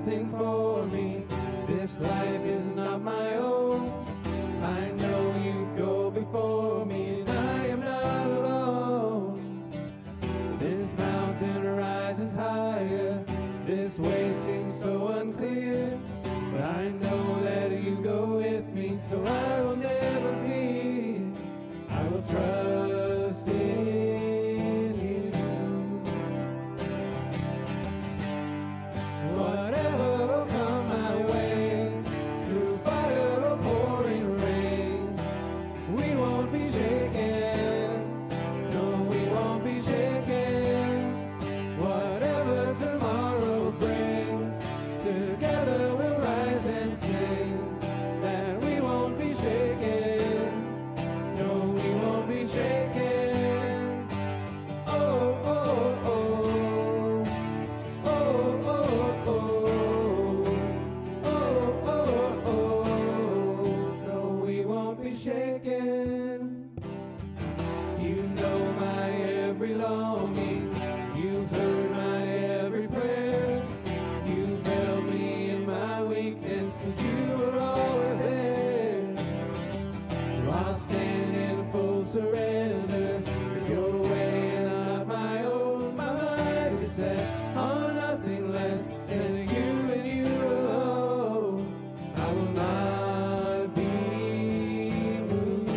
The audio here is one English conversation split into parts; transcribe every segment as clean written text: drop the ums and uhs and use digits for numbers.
nothing for me. This life is not my own. I know you go before me, and I am not alone. So this mountain rises higher, this way seems so unclear, but I know that you go with me, so I will never fear. I will trust in you. Whatever will come my way, through fire or pouring rain, we won't be shaken. No, we won't be shaken. Whatever tomorrow brings, together we'll rise and sing that we won't be shaken. No, we won't be shaken. Oh, oh, oh. Oh, oh, oh. Oh, oh, oh. No, we won't be shaken. You know my every longing. You've heard my every prayer. You've held me in my weakness, 'cause you were always there. So I'll stand in full surrender. It's your way and not my own. My mind is set on nothing less than you and you alone. I will not be moved.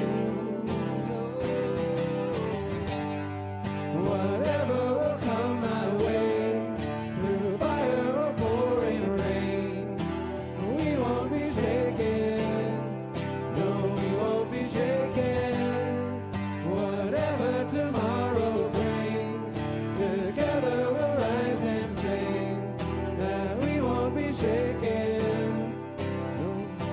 Whatever will come my way, through fire or pouring rain, we won't be shaken. No, we won't be shaken. Whatever tomorrow brings, together we'll rise and sing that we won't be shaken. No.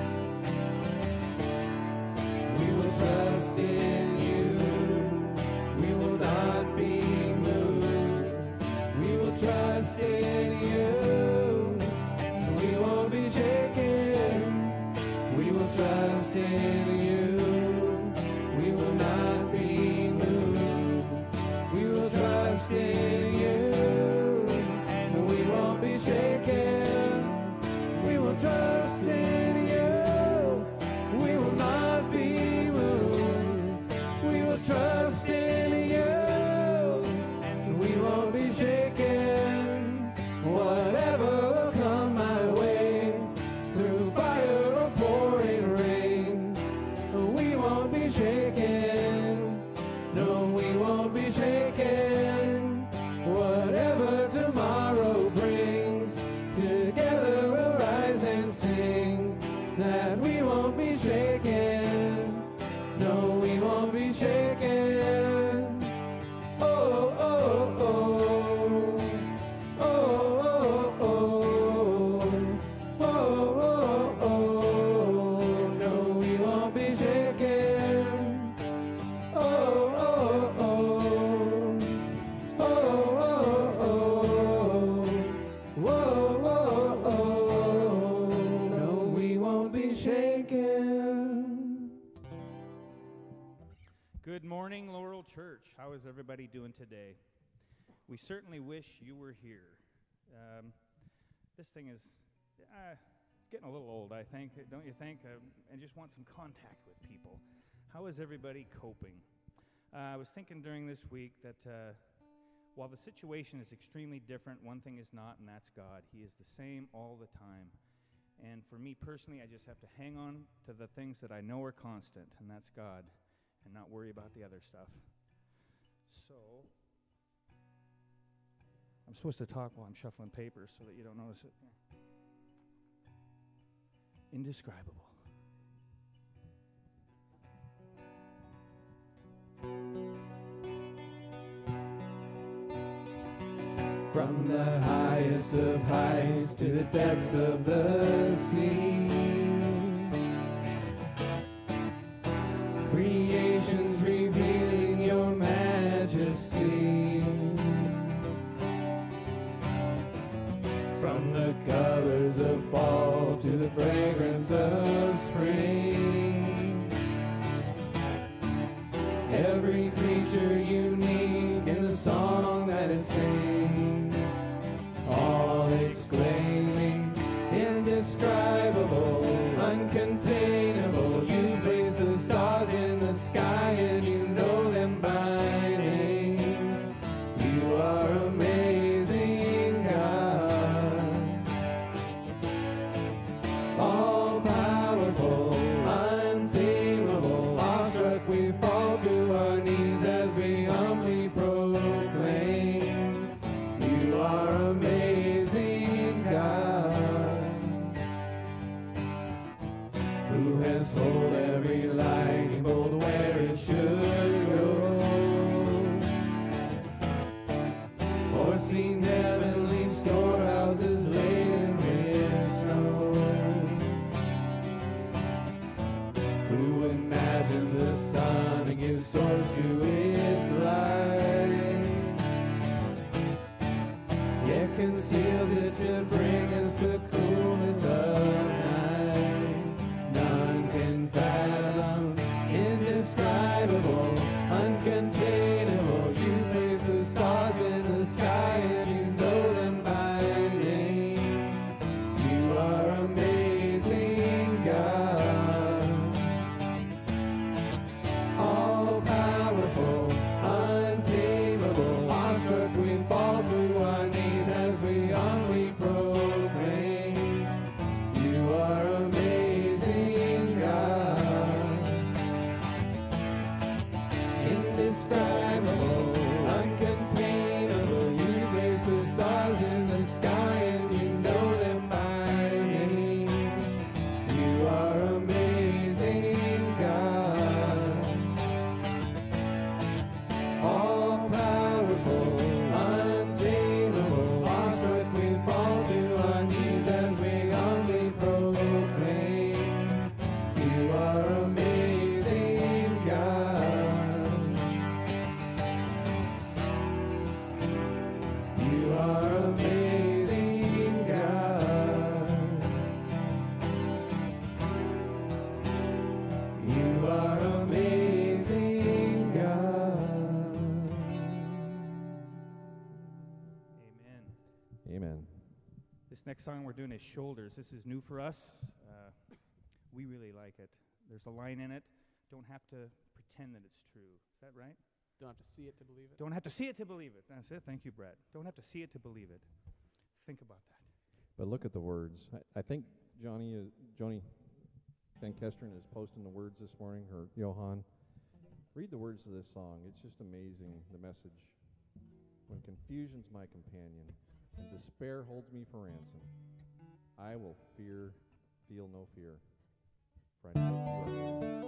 We will trust in you. We will not be moved. We will trust in you. We won't be shaken. We will trust in you. We will not be moved. We will trust in you. We won't be shaken. We will trust in you. We will not be moved. We will trust in you. We won't be shaken. Whatever will come my way, through fire or pouring rain, we won't be shaken. No, we won't be shaken. Whatever tomorrow brings, together we'll rise and sing that we won't be shaken. No, we won't be shaken. Oh, oh, oh. Oh, oh, oh. Oh, oh, oh. No, we won't be shaken. Oh, oh, oh. Oh, oh, oh. Whoa, oh, oh. No, we won't be shaken. Good morning, Laurel Church. How is everybody doing today? We certainly wish you were here. This thing is, it's getting a little old, I think, don't you think? I just want some contact with people. How is everybody coping? I was thinking during this week that while the situation is extremely different, one thing is not, and that's God. He is the same all the time. And for me personally, I just have to hang on to the things that I know are constant, and that's God, and not worry about the other stuff. So, I'm supposed to talk while I'm shuffling papers so that you don't notice it. Indescribable. From the highest of heights to the depths of the sea, creation's revealing your majesty. From the colors of fall to the fragrance of spring, every creature unique in the song that it sings, all exclaiming, indescribable, uncontainable. You place the stars in the sky and you know them by name. You are amazing, God. All powerful, untamable. Awestruck we fall to our knees as we humbly proclaim. You are amazing, God. Who has told every lightning bolt where it should go, or seen heavenly storehouses laden with snow? Who imagined the sun and gives source to its light, yet conceals it to bring us the coolness of night? None can fathom, indescribable, uncontainable. You place the stars in the sky and you know them by name. You are amazing, God. All powerful, untamable. Awestruck we fall to our knees as we humbly proclaim. You are amazing, God. Indescribable, uncontainable. You place the stars in the sky and you know them by name. You are amazing, God. All powerful, untamable. Awestruck we fall to our knees as we humbly proclaim. You are amazing, God. You are amazing, God. You are amazing, God. Amen. Amen. This next song we're doing is Shoulders. This is new for us. We really like it. There's a line in it, don't have to pretend that it's true. Is that right? Don't have to see it to believe it. Don't have to see it to believe it. That's it. Thank you, Brad. Don't have to see it to believe it. Think about that. But look at the words. I think Johnny Van Kesteren is posting the words this morning, or Johan. Read the words of this song. It's just amazing, the message. When confusion's my companion, and despair holds me for ransom, I will feel no fear. For I know that you are here.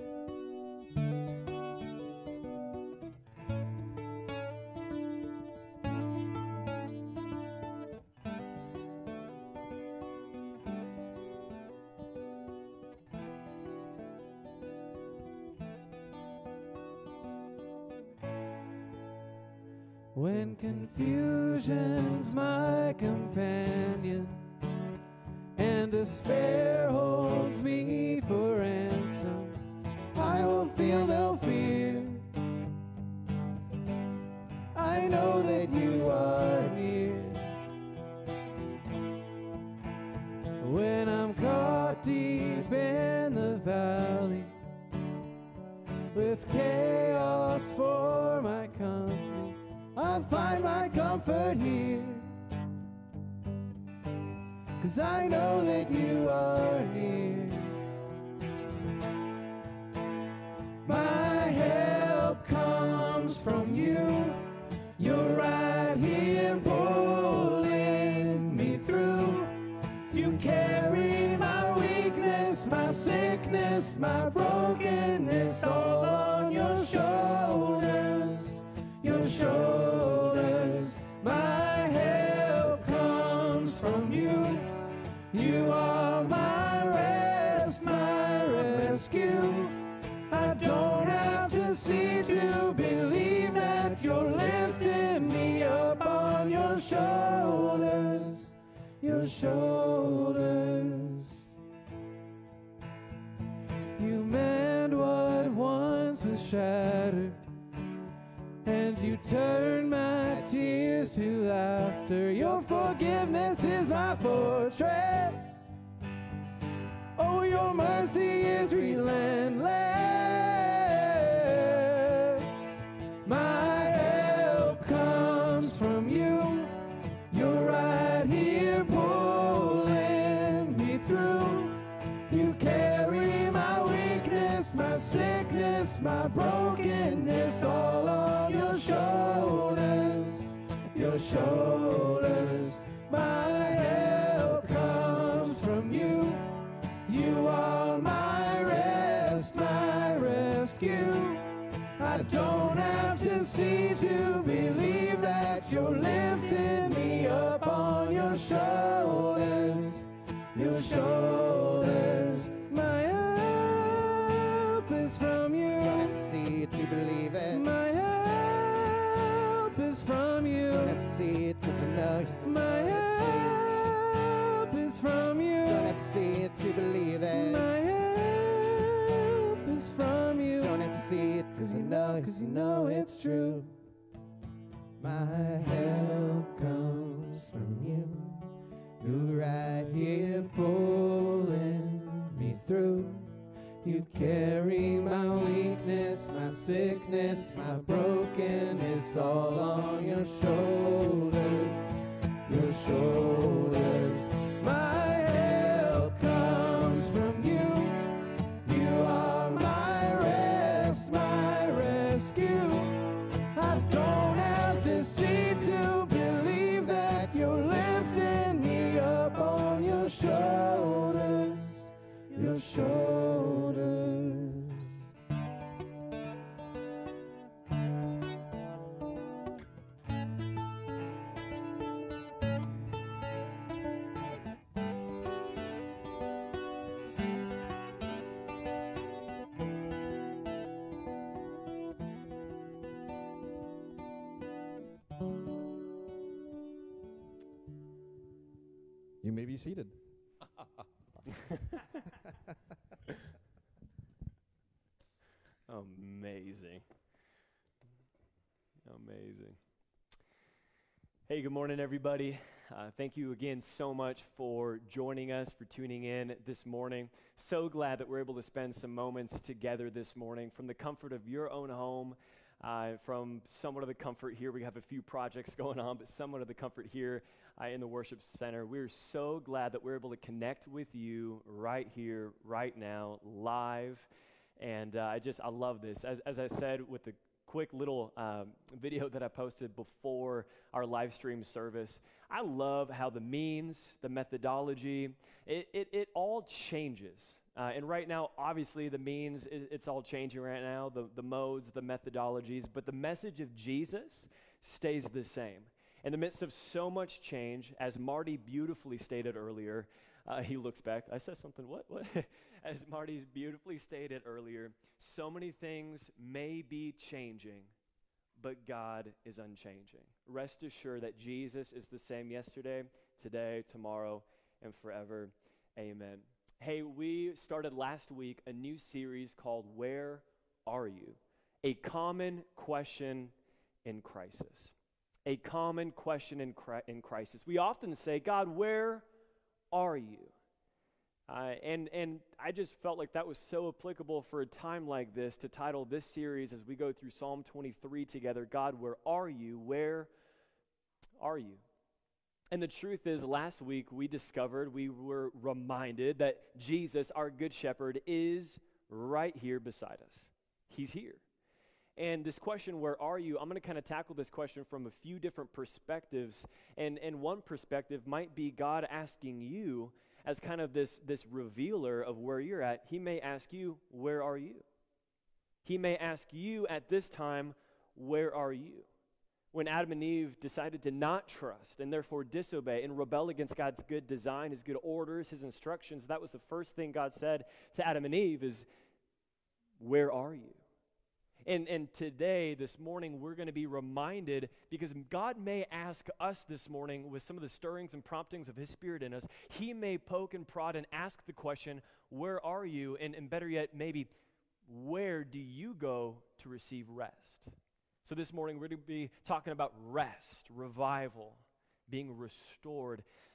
When confusion's my companion and despair holds me for ransom, I will feel no fear. I know that you are near. When I'm caught deep in the valley with chaos for my company, I'll find my comfort here, 'cause I know that you are near. My help comes from you. You're right here pulling me through. You carry my weakness, my sickness, my brokenness all on your shoulders. Your shoulders. My help comes from you. You are my rest, my rescue. I don't have to see to believe that you're lifting me up on your shoulders. Your shoulders. You mend what once was shattered, and you turn my tears to laughter. Your forgiveness is my fortress. your mercy is relentless. My help comes from you. You're right here pulling me through. You carry my weakness, my sickness, my brokenness, all on your shoulders. Your shoulders. My help comes from you. You are my rest, my rescue. I don't have to see to believe that you're lifting me up on your shoulders. Your shoulders. My help is from you. Don't have to see it to believe it. My help is from you. Don't have to see it because I know you My help is from you. Don't have to see it to believe it. My help is from you. Don't have to see it because I know, you know it's true. my help comes from you. You're right here pulling me through. You carry my weakness, my sickness, my brokenness, all on your shoulders. Your shoulders. My help comes from you. You are my rest, my rescue. I don't have to see to believe that you're lifting me up on your shoulders. Your shoulders. You may be seated. Amazing. Amazing. Hey, good morning, everybody. Thank you again so much for joining us, for tuning in this morning. So glad that we're able to spend some moments together this morning from the comfort of your own home, from somewhat of the comfort here. We have a few projects going on, but somewhat of the comfort here in the worship center. We're so glad that we're able to connect with you right here, right now, live. And I love this. As I said with the quick little video that I posted before our live stream service, I love how the means, the methodology, it all changes. And right now, obviously, the means, it's all changing right now, the modes, the methodologies, but the message of Jesus stays the same. In the midst of so much change, as Marty beautifully stated earlier, he looks back, I said something, what? As Marty's beautifully stated earlier, so many things may be changing, but God is unchanging. Rest assured that Jesus is the same yesterday, today, tomorrow, and forever. Amen. Hey, we started last week a new series called Where Are You? A common question in crisis. A common question in crisis. We often say, God, where are you? And I just felt like that was so applicable for a time like this to title this series as we go through Psalm 23 together, God, where are you? Where are you? And the truth is, last week we were reminded that Jesus, our good shepherd, is right here beside us. He's here. And this question, where are you? I'm going to kind of tackle this question from a few different perspectives. And one perspective might be God asking you, as kind of this revealer of where you're at. He may ask you, where are you? He may ask you at this time, where are you? When Adam and Eve decided to not trust and therefore disobey and rebel against God's good design, his good orders, his instructions, that was the first thing God said to Adam and Eve is, where are you? And today, this morning, we're going to be reminded, because God may ask us this morning with some of the stirrings and promptings of his Spirit in us, he may poke and prod and ask the question, where are you? And better yet, maybe, where do you go to receive rest? So this morning, we're going to be talking about rest, revival, being restored.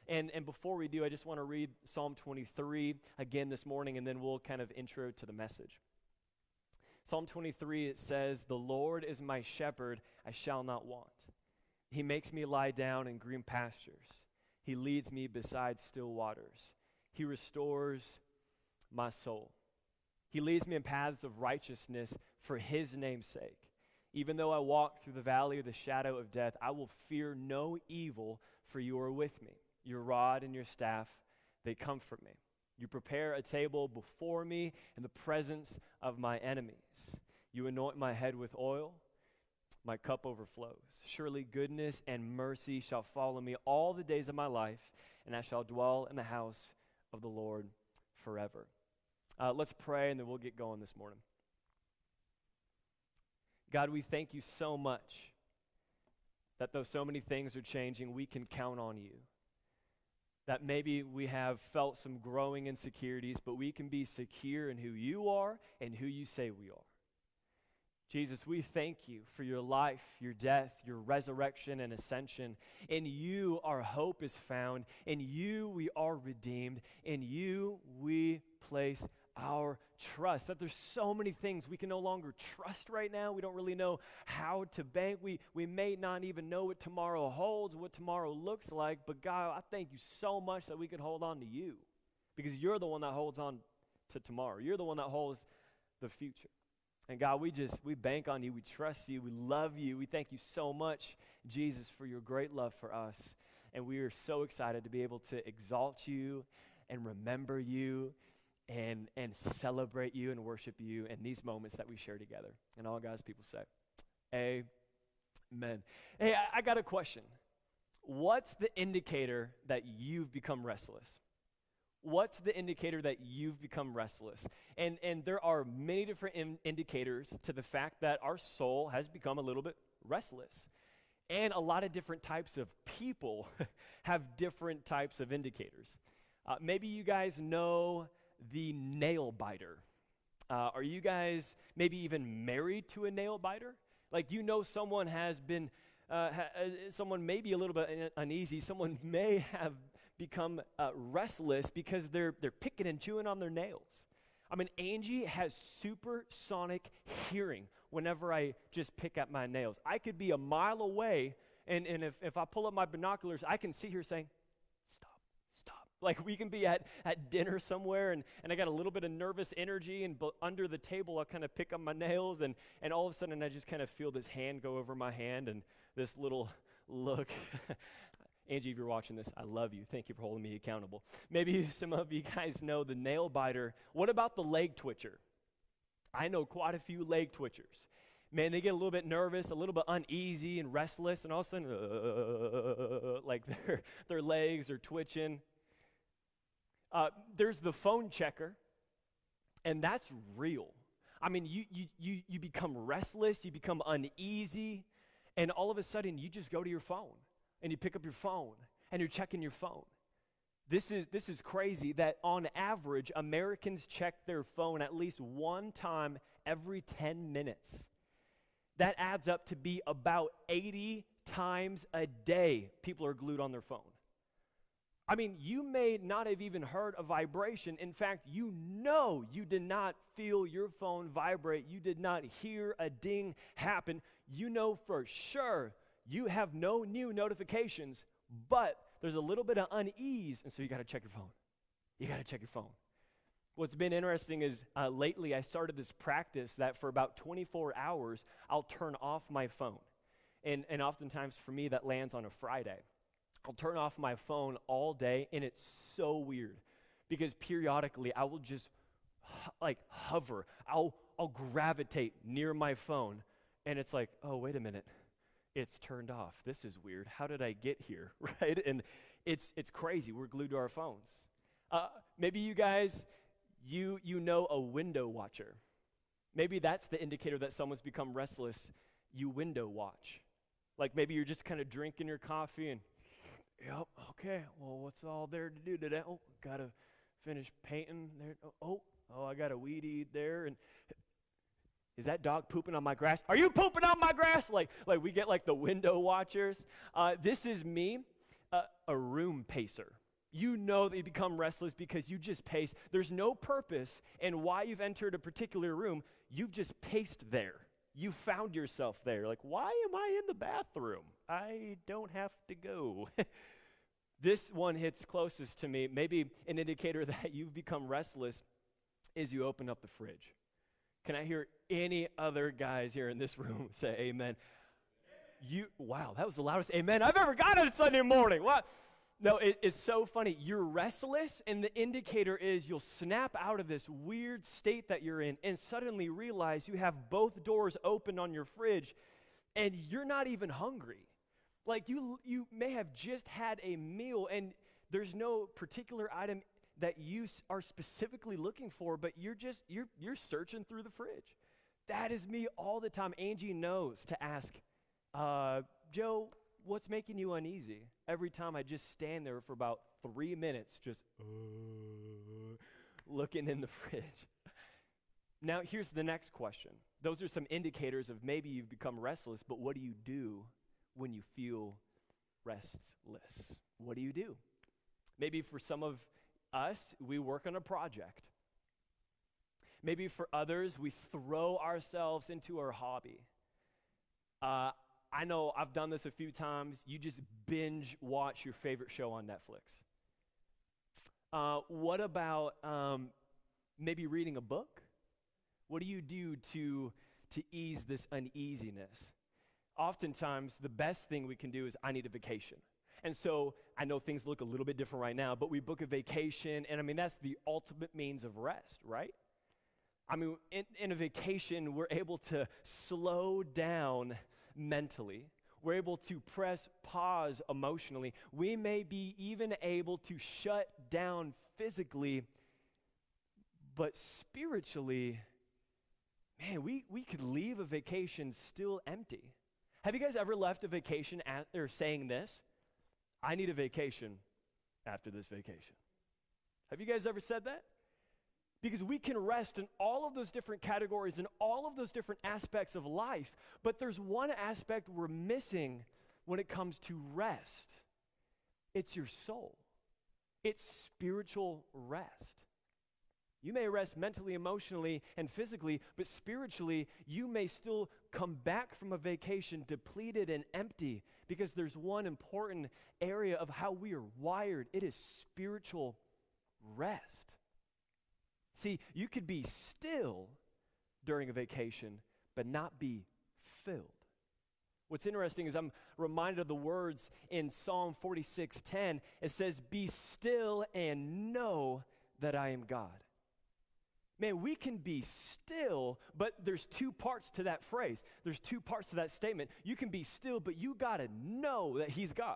And before we do, I just want to read Psalm 23 again this morning, and then we'll kind of intro to the message. Psalm 23, it says, "The Lord is my shepherd, I shall not want. He makes me lie down in green pastures. He leads me beside still waters. He restores my soul. He leads me in paths of righteousness for his name's sake. Even though I walk through the valley of the shadow of death, I will fear no evil, for you are with me. Your rod and your staff, they comfort me. You prepare a table before me in the presence of my enemies. You anoint my head with oil. My cup overflows. Surely goodness and mercy shall follow me all the days of my life, and I shall dwell in the house of the Lord forever." Let's pray, and then we'll get going this morning. God, we thank you so much that though so many things are changing, we can count on you. That maybe we have felt some growing insecurities, but we can be secure in who you are and who you say we are. Jesus, we thank you for your life, your death, your resurrection and ascension. In you our hope is found. In you we are redeemed. In you we place our trust. That there's so many things we can no longer trust right now. We don't really know how to bank. We may not even know what tomorrow holds, what tomorrow looks like. But God, I thank you so much that we can hold on to you, because you're the one that holds on to tomorrow. You're the one that holds the future. And God, we bank on you. We trust you. We love you. We thank you so much, Jesus, for your great love for us. And we are so excited to be able to exalt you and remember you and celebrate you and worship you in these moments that we share together. And all God's people say, amen. Hey, I got a question. What's the indicator that you've become restless? What's the indicator that you've become restless? And there are many different indicators to the fact that our soul has become a little bit restless. And a lot of different types of people have different types of indicators. Maybe you guys know the nail biter. Are you guys maybe even married to a nail biter? Like, you know, someone has been, someone may be a little bit uneasy. Someone may have become restless because they're picking and chewing on their nails. I mean, Angie has supersonic hearing whenever I just pick at my nails. I could be a mile away, and if I pull up my binoculars, I can see her saying, stop. Like, we can be at dinner somewhere, and I got a little bit of nervous energy, and under the table, I'll kind of pick up my nails, and all of a sudden, I just kind of feel this hand go over my hand, and this little look. Angie, if you're watching this, I love you. Thank you for holding me accountable. Maybe some of you guys know the nail biter. What about the leg twitcher? I know quite a few leg twitchers. Man, they get a little bit nervous, a little bit uneasy and restless, and all of a sudden, like their legs are twitching. There's the phone checker, and that's real. I mean, you become restless, you become uneasy, and all of a sudden, you just go to your phone. And you pick up your phone, and you're checking your phone. This is crazy that on average, Americans check their phone at least one time every 10 minutes. That adds up to be about 80 times a day people are glued on their phone. I mean, you may not have even heard a vibration. In fact, you know you did not feel your phone vibrate. You did not hear a ding happen. You know for sure you have no new notifications, but there's a little bit of unease, and so you got to check your phone. You got to check your phone. What's been interesting is lately I started this practice that for about 24 hours, I'll turn off my phone. And oftentimes for me, that lands on a Friday. I'll turn off my phone all day, and it's so weird because periodically I will just hover. I'll gravitate near my phone, and it's like, oh, wait a minute. It's turned off. This is weird. How did I get here, right? And it's crazy. We're glued to our phones. Maybe you guys, you know a window watcher. Maybe that's the indicator that someone's become restless. You window watch. Like maybe you're just kind of drinking your coffee and, yep, okay, well, what's all there to do today? Oh, got to finish painting there. Oh, I got a weed eat there. And is that dog pooping on my grass? Are you pooping on my grass? Like we get like the window watchers. This is me. a room pacer. You know that you become restless because you just pace. There's no purpose in why you've entered a particular room. You've just paced there. You found yourself there. Like, why am I in the bathroom? I don't have to go. This one hits closest to me. Maybe an indicator that you've become restless is you open up the fridge. Can I hear any other guys here in this room say amen? Wow, that was the loudest amen I've ever got on a Sunday morning. What? No, it's so funny. You're restless, and the indicator is you'll snap out of this weird state that you're in and suddenly realize you have both doors open on your fridge, and you're not even hungry. Like you may have just had a meal, and there's no particular item that you are specifically looking for, but you're searching through the fridge. That is me all the time. Angie knows to ask, Joe, what's making you uneasy? Every time I just stand there for about 3 minutes, just looking in the fridge. Now, here's the next question. Those are some indicators of maybe you've become restless, but what do you do when you feel restless? What do you do? Maybe for some of us, we work on a project. Maybe for others, we throw ourselves into our hobby. I know I've done this a few times. You just binge watch your favorite show on Netflix. What about maybe reading a book? What do you do to ease this uneasiness? Oftentimes, the best thing we can do is I need a vacation. And so I know things look a little bit different right now, but we book a vacation, and I mean, that's the ultimate means of rest, right? I mean, in a vacation, we're able to slow down mentally. We're able to press pause emotionally. We may be even able to shut down physically, but spiritually, man, we could leave a vacation still empty. Have you guys ever left a vacation or saying this? I need a vacation after this vacation. Have you guys ever said that? Because we can rest in all of those different categories and all of those different aspects of life, but there's one aspect we're missing when it comes to rest. It's your soul. It's spiritual rest. You may rest mentally, emotionally, and physically, but spiritually, you may still come back from a vacation depleted and empty because there's one important area of how we are wired. It is spiritual rest. See, you could be still during a vacation, but not be filled. What's interesting is I'm reminded of the words in Psalm 46:10. It says, "Be still and know that I am God." Man, we can be still, but there's two parts to that phrase. There's two parts to that statement. You can be still, but you got to know that he's God.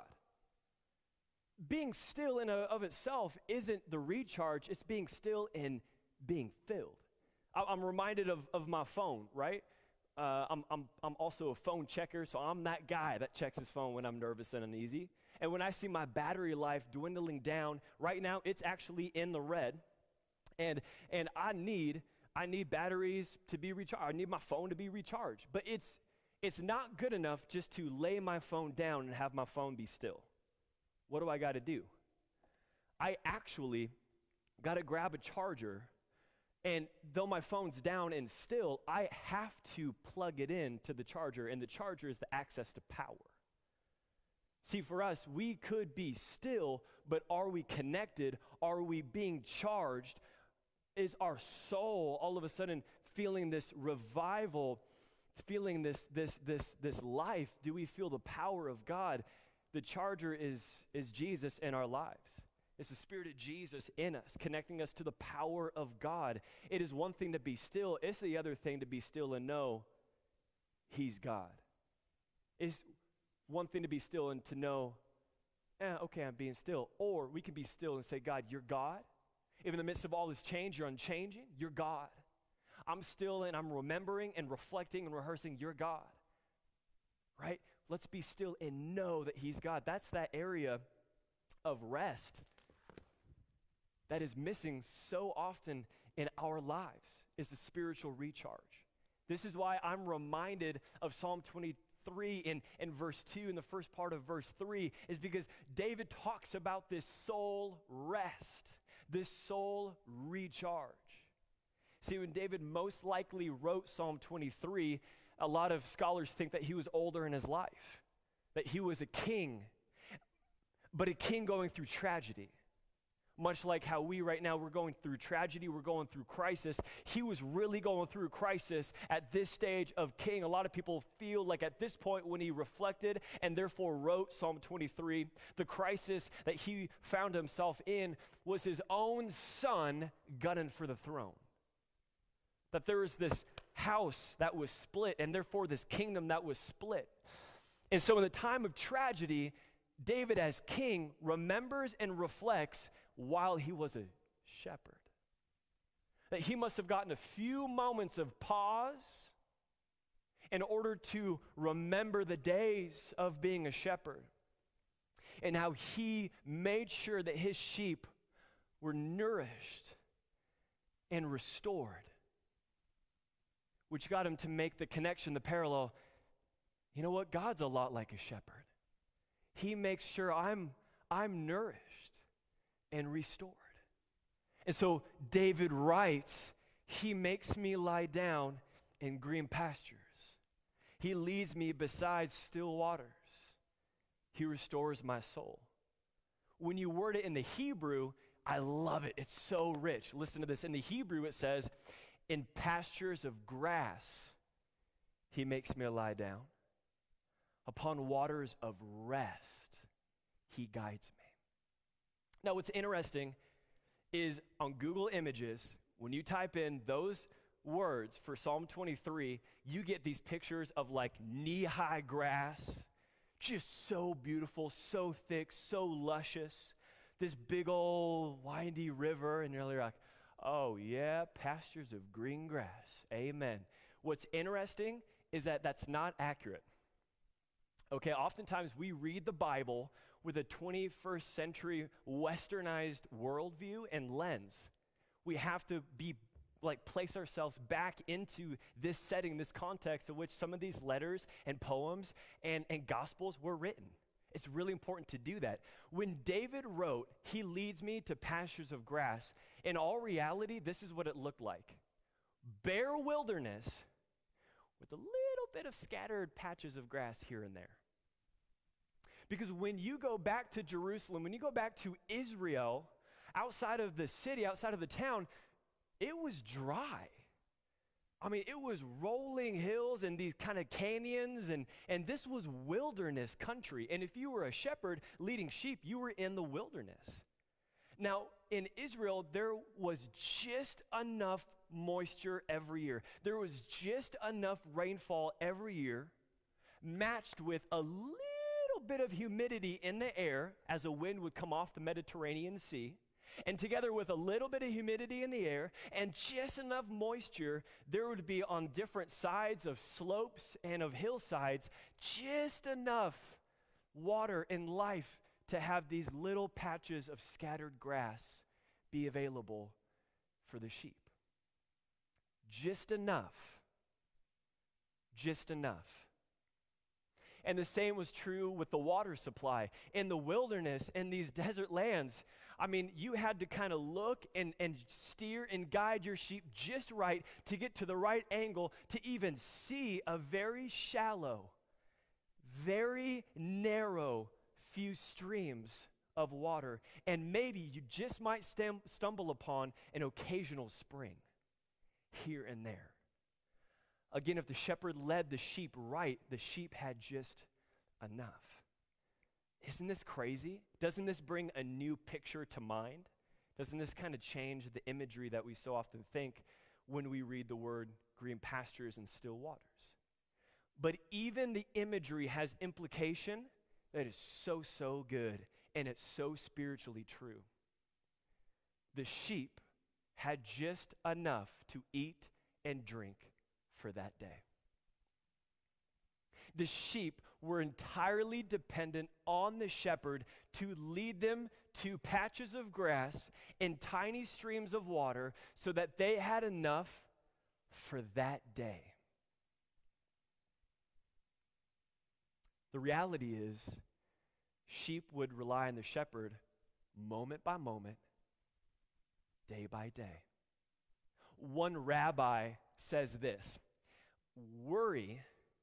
Being still in of itself isn't the recharge. It's being still and being filled. I'm reminded of my phone, right? I'm also a phone checker, so I'm that guy that checks his phone when I'm nervous and uneasy. And when I see my battery life dwindling down, right now it's actually in the red. And I need batteries to be recharged. I need my phone to be recharged. But it's not good enough just to lay my phone down and have my phone be still. What do I got to do? I actually got to grab a charger, and though my phone's down and still, I have to plug it in to the charger, and the charger is the access to power. See, for us, we could be still, but are we connected? Are we being charged? Is our soul all of a sudden feeling this revival, feeling this life? Do we feel the power of God? The charger is Jesus in our lives. It's the Spirit of Jesus in us, connecting us to the power of God. It is one thing to be still. It's the other thing to be still and know he's God. It's one thing to be still and to know, okay, I'm being still. Or we can be still and say, God, you're God. Even in the midst of all this change, you're unchanging. You're God. I'm still and I'm remembering and reflecting and rehearsing, you're God. Right? Let's be still and know that he's God. That's that area of rest that is missing so often in our lives, is the spiritual recharge. This is why I'm reminded of Psalm 23 3 and verse 2 and the first part of verse 3 is because David talks about this soul rest, this soul recharge. See, when David most likely wrote Psalm 23, a lot of scholars think that he was older in his life, that he was a king, but a king going through tragedy. Much like how we right now, we're going through tragedy, we're going through crisis. He was really going through crisis at this stage of king. A lot of people feel like at this point when he reflected and therefore wrote Psalm 23, the crisis that he found himself in was his own son gunning for the throne. That there was this house that was split and therefore this kingdom that was split. And so in the time of tragedy, David as king remembers and reflects while he was a shepherd. That he must have gotten a few moments of pause in order to remember the days of being a shepherd and how he made sure that his sheep were nourished and restored, which got him to make the connection, the parallel. You know what? God's a lot like a shepherd. He makes sure I'm nourished and restored. And so David writes, he makes me lie down in green pastures. He leads me beside still waters. He restores my soul. When you word it in the Hebrew, I love it. It's so rich. Listen to this. In the Hebrew, it says, in pastures of grass, he makes me lie down. Upon waters of rest, he guides me. Now, what's interesting is on Google Images, when you type in those words for Psalm 23, you get these pictures of like knee-high grass, just so beautiful, so thick, so luscious, this big old windy river, and you're like, oh yeah, pastures of green grass, amen. What's interesting is that that's not accurate. Okay, oftentimes we read the Bible with a 21st century westernized worldview and lens. We have to place ourselves back into this setting, this context in which some of these letters and poems and gospels were written. It's really important to do that. When David wrote, he leads me to pastures of grass, in all reality, this is what it looked like. Bare wilderness with a little bit of scattered patches of grass here and there. Because when you go back to Jerusalem, when you go back to Israel, outside of the city, outside of the town, it was dry. I mean, it was rolling hills and these kind of canyons, and this was wilderness country. And if you were a shepherd leading sheep, you were in the wilderness. Now, in Israel, there was just enough moisture every year. There was just enough rainfall every year, matched with a little bit of humidity in the air as a wind would come off the Mediterranean Sea, and together with a little bit of humidity in the air and just enough moisture, there would be on different sides of slopes and of hillsides just enough water and life to have these little patches of scattered grass be available for the sheep. Just enough. Just enough. And the same was true with the water supply. In the wilderness, in these desert lands, I mean, you had to kind of look and steer and guide your sheep just right to get to the right angle to even see a very shallow, very narrow few streams of water. And maybe you just might stumble upon an occasional spring here and there. Again, if the shepherd led the sheep right, the sheep had just enough. Isn't this crazy? Doesn't this bring a new picture to mind? Doesn't this kind of change the imagery that we so often think when we read the word green pastures and still waters? But even the imagery has implication that is so, so good, and it's so spiritually true. The sheep had just enough to eat and drink for that day. The sheep were entirely dependent on the shepherd to lead them to patches of grass and tiny streams of water so that they had enough for that day. The reality is, sheep would rely on the shepherd moment by moment, day by day. One rabbi says this: worry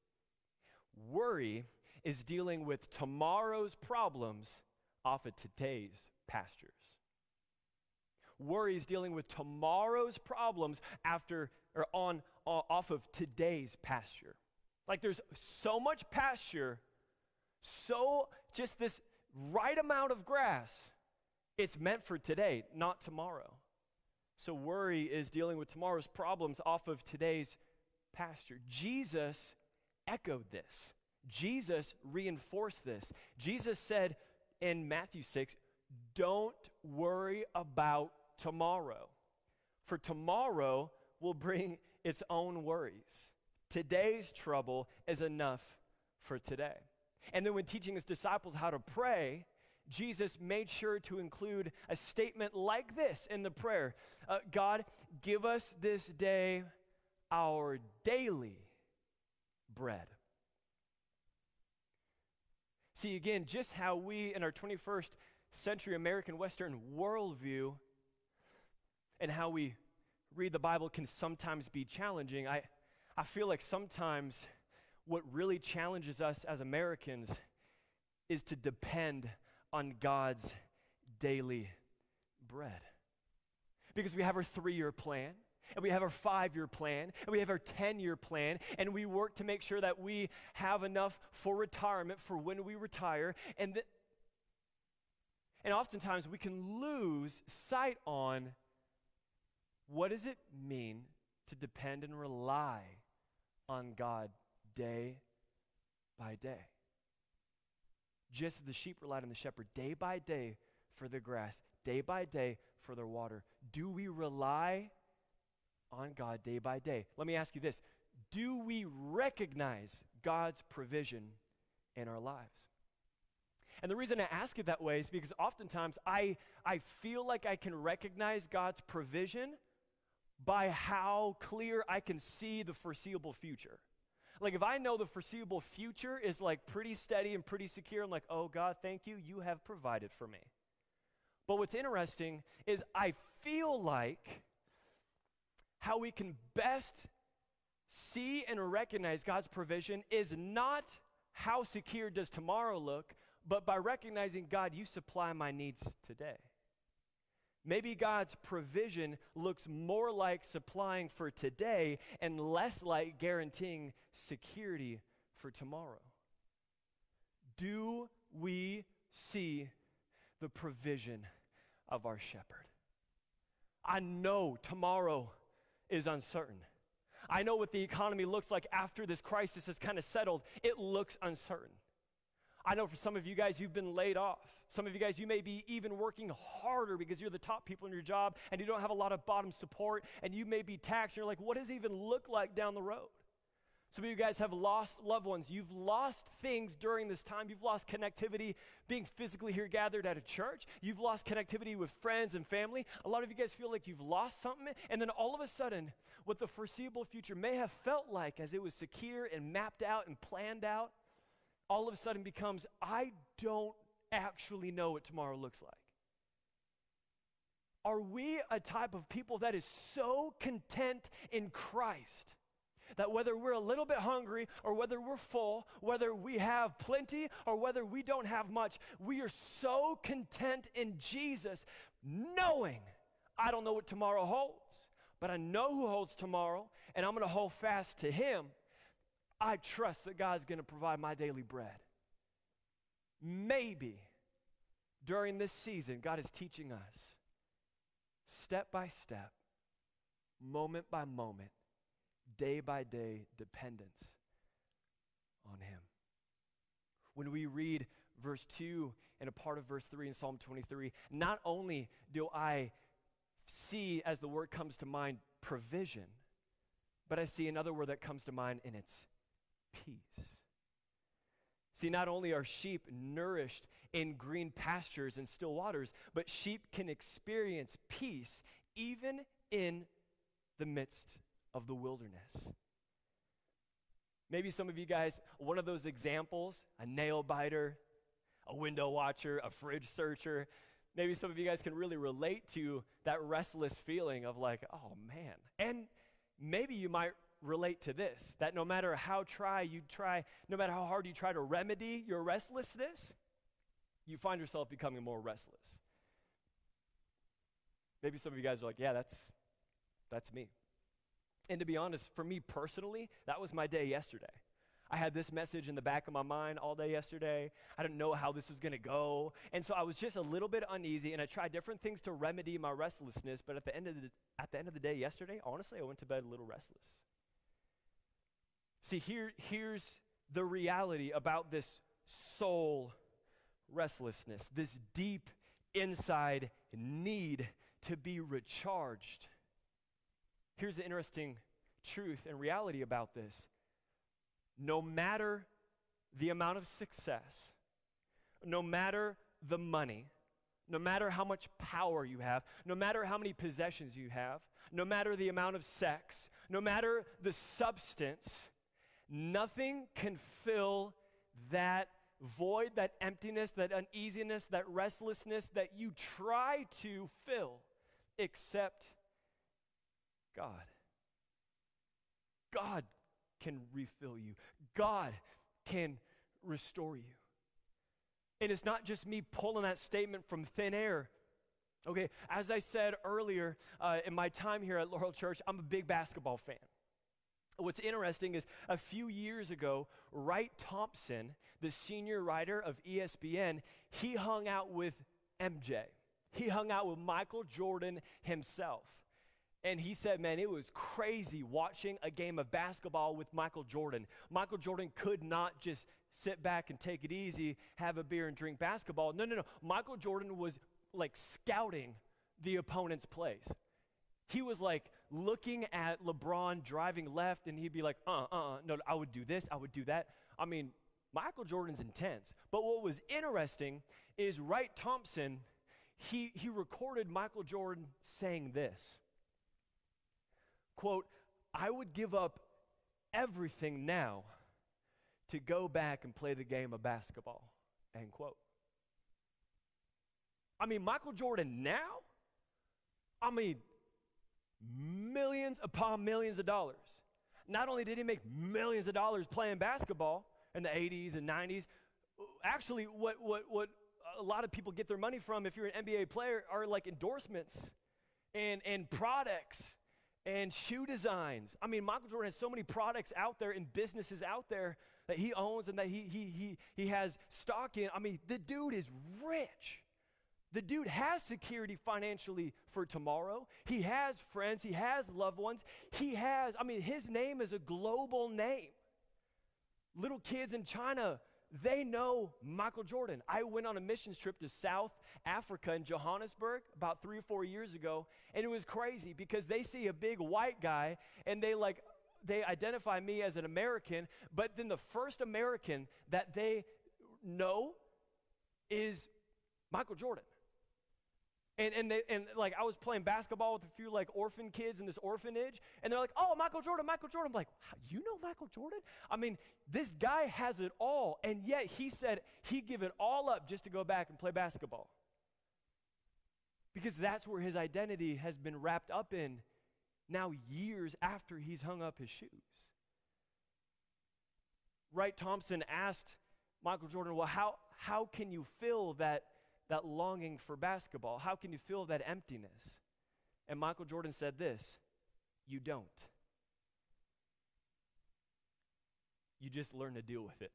is dealing with tomorrow's problems off of today's pastures. Worry is dealing with tomorrow's problems off of today's pasture. Like there's so much pasture, so just this right amount of grass, it's meant for today, not tomorrow. So worry is dealing with tomorrow's problems off of today's pasture. Jesus echoed this. Jesus reinforced this. Jesus said in Matthew 6, don't worry about tomorrow, for tomorrow will bring its own worries. Today's trouble is enough for today. And then when teaching his disciples how to pray, Jesus made sure to include a statement like this in the prayer: God, give us this day our daily bread. See, again, just how we in our 21st century American Western worldview and how we read the Bible can sometimes be challenging. I feel like sometimes what really challenges us as Americans is to depend on God's daily bread. Because we have our 3-year plan, and we have our 5-year plan, and we have our 10-year plan, and we work to make sure that we have enough for retirement for when we retire, and oftentimes we can lose sight on what does it mean to depend and rely on God day by day. Just as the sheep relied on the shepherd day by day for their grass, day by day for their water, do we rely on God day by day? Let me ask you this: do we recognize God's provision in our lives? And the reason I ask it that way is because oftentimes I feel like I can recognize God's provision by how clear I can see the foreseeable future. Like if I know the foreseeable future is like pretty steady and pretty secure, I'm like, oh God, thank you, you have provided for me. But what's interesting is I feel like how we can best see and recognize God's provision is not how secure does tomorrow look, but by recognizing, God, you supply my needs today. Maybe God's provision looks more like supplying for today and less like guaranteeing security for tomorrow. Do we see the provision of our shepherd? I know tomorrow is uncertain. I know what the economy looks like after this crisis has kind of settled. It looks uncertain. I know for some of you guys, you've been laid off. Some of you guys, you may be even working harder because you're the top people in your job and you don't have a lot of bottom support, and you may be taxed and you're like, what does it even look like down the road? Some of you guys have lost loved ones. You've lost things during this time. You've lost connectivity being physically here gathered at a church. You've lost connectivity with friends and family. A lot of you guys feel like you've lost something, and then all of a sudden, what the foreseeable future may have felt like as it was secure and mapped out and planned out, all of a sudden becomes, I don't actually know what tomorrow looks like. Are we a type of people that is so content in Christ that whether we're a little bit hungry or whether we're full, whether we have plenty or whether we don't have much, we are so content in Jesus, knowing I don't know what tomorrow holds, but I know who holds tomorrow, and I'm going to hold fast to him. I trust that God's going to provide my daily bread. Maybe during this season, God is teaching us step by step, moment by moment, day by day dependence on him. When we read verse 2 and a part of verse 3 in Psalm 23, not only do I see, as the word comes to mind, provision, but I see another word that comes to mind, and it's peace. See, not only are sheep nourished in green pastures and still waters, but sheep can experience peace even in the midst of the wilderness. Maybe some of you guys, one of those examples, a nail biter, a window watcher, a fridge searcher. Maybe some of you guys can really relate to that restless feeling of like, oh man. And maybe you might relate to this, that no matter how no matter how hard you try to remedy your restlessness, you find yourself becoming more restless. Maybe some of you guys are like, yeah, that's me. And to be honest, for me personally, that was my day yesterday. I had this message in the back of my mind all day yesterday. I didn't know how this was going to go. And so I was just a little bit uneasy, and I tried different things to remedy my restlessness, but at the end of the day yesterday, honestly, I went to bed a little restless. See, here's the reality about this soul restlessness, this deep inside need to be recharged. Here's the interesting truth and reality about this. No matter the amount of success, no matter the money, no matter how much power you have, no matter how many possessions you have, no matter the amount of sex, no matter the substance, nothing can fill that void, that emptiness, that uneasiness, that restlessness that you try to fill except God. God can refill you. God can restore you. And it's not just me pulling that statement from thin air. Okay, as I said earlier, in my time here at Laurel Church, I'm a big basketball fan. What's interesting is a few years ago, Wright Thompson, the senior writer of ESPN, he hung out with MJ. He hung out with Michael Jordan himself. And he said, man, it was crazy watching a game of basketball with Michael Jordan. Michael Jordan could not just sit back and take it easy, have a beer and drink basketball. No. Michael Jordan was like scouting the opponent's plays. He was like looking at LeBron driving left, and he'd be like, no, I would do this, I would do that. I mean, Michael Jordan's intense. But what was interesting is Wright Thompson, he recorded Michael Jordan saying this. Quote, I would give up everything now to go back and play the game of basketball, end quote. I mean, Michael Jordan now, millions upon millions of dollars. Not only did he make millions of dollars playing basketball in the 80s and 90s, actually what a lot of people get their money from if you're an NBA player are like endorsements and products and shoe designs. I mean, Michael Jordan has so many products out there and businesses out there that he owns and that he has stock in. I mean, the dude is rich. The dude has security financially for tomorrow. He has friends. He has loved ones. His name is a global name. Little kids in China, they know Michael Jordan. I went on a missions trip to South Africa in Johannesburg about 3 or 4 years ago, and it was crazy because they see a big white guy, and they identify me as an American, but then the first American that they know is Michael Jordan. And I was playing basketball with a few like orphan kids in this orphanage, and they're like, oh, Michael Jordan. I'm like, you know Michael Jordan? I mean, this guy has it all, and yet he said he'd give it all up just to go back and play basketball. Because that's where his identity has been wrapped up in now years after he's hung up his shoes. Wright Thompson asked Michael Jordan, well, how can you fill that longing for basketball? How can you feel that emptiness? And Michael Jordan said this, you don't. You just learn to deal with it.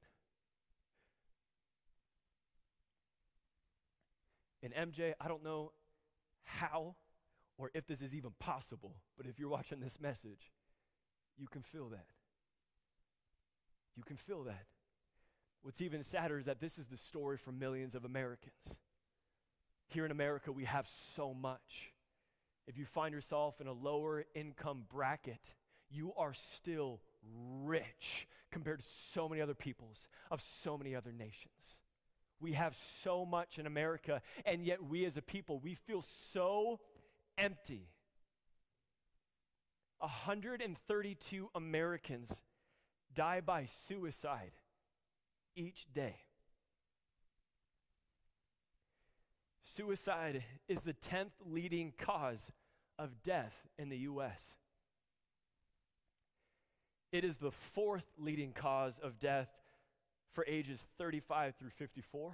And MJ, I don't know how or if this is even possible, but if you're watching this message, you can feel that. You can feel that. What's even sadder is that this is the story for millions of Americans. Here in America, we have so much. If you find yourself in a lower income bracket, you are still rich compared to so many other peoples of so many other nations. We have so much in America, and yet we as a people, we feel so empty. 132 Americans die by suicide each day. Suicide is the 10th leading cause of death in the U.S. It is the 4th leading cause of death for ages 35 through 54.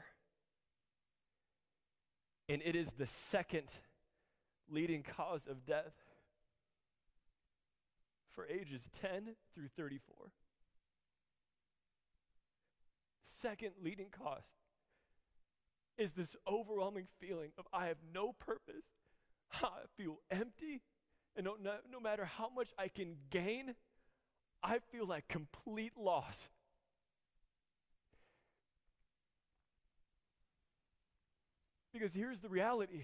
And it is the 2nd leading cause of death for ages 10 through 34. Second leading cause is this overwhelming feeling of I have no purpose, I feel empty, and no matter how much I can gain, I feel like complete loss. Because here's the reality.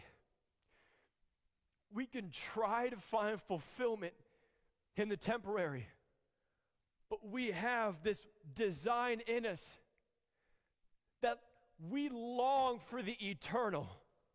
We can try to find fulfillment in the temporary, but we have this design in us that we long for the eternal.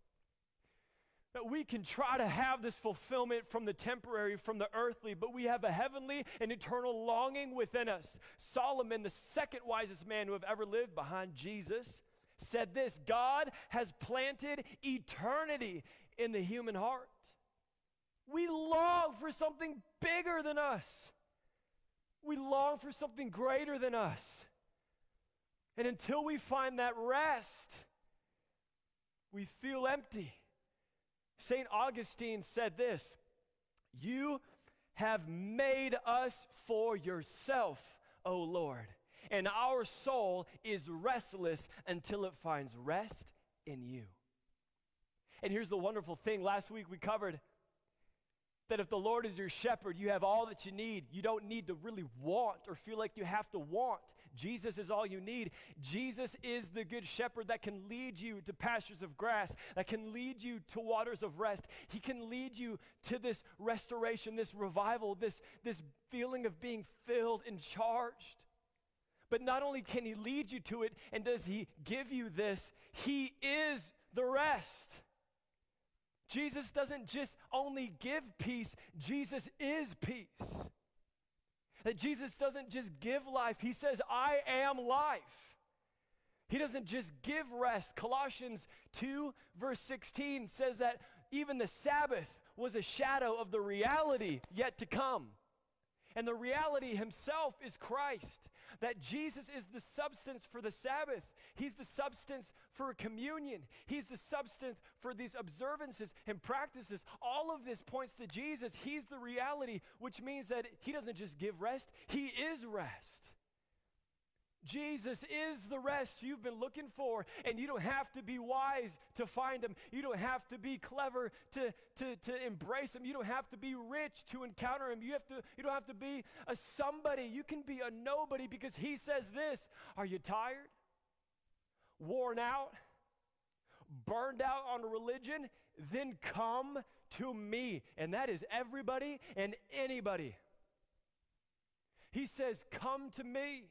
That we can try to have this fulfillment from the temporary, from the earthly, but we have a heavenly and eternal longing within us. Solomon, the second wisest man who have ever lived behind Jesus, said this: God has planted eternity in the human heart. We long for something bigger than us. We long for something greater than us. And until we find that rest, we feel empty. St. Augustine said this: you have made us for yourself, O Lord, and our soul is restless until it finds rest in you. And here's the wonderful thing. Last week we covered that if the Lord is your shepherd, you have all that you need. You don't need to really want or feel like you have to want. Jesus is all you need. Jesus is the good shepherd that can lead you to pastures of grass, that can lead you to waters of rest. He can lead you to this restoration, this revival, this feeling of being filled and charged. But not only can he lead you to it, and does he give you this, he is the rest. Jesus doesn't just only give peace, Jesus is peace. That Jesus doesn't just give life, he says, I am life. He doesn't just give rest. Colossians 2 verse 16 says that even the Sabbath was a shadow of the reality yet to come. And the reality himself is Christ. That Jesus is the substance for the Sabbath. He's the substance for communion. He's the substance for these observances and practices. All of this points to Jesus. He's the reality, which means that he doesn't just give rest, he is rest. Jesus is the rest you've been looking for, and you don't have to be wise to find him. You don't have to be clever to embrace him. You don't have to be rich to encounter him. You don't have to be a somebody. You can be a nobody, because he says this: are you tired? Worn out? Burned out on religion? Then come to me. And that is everybody and anybody. He says, come to me.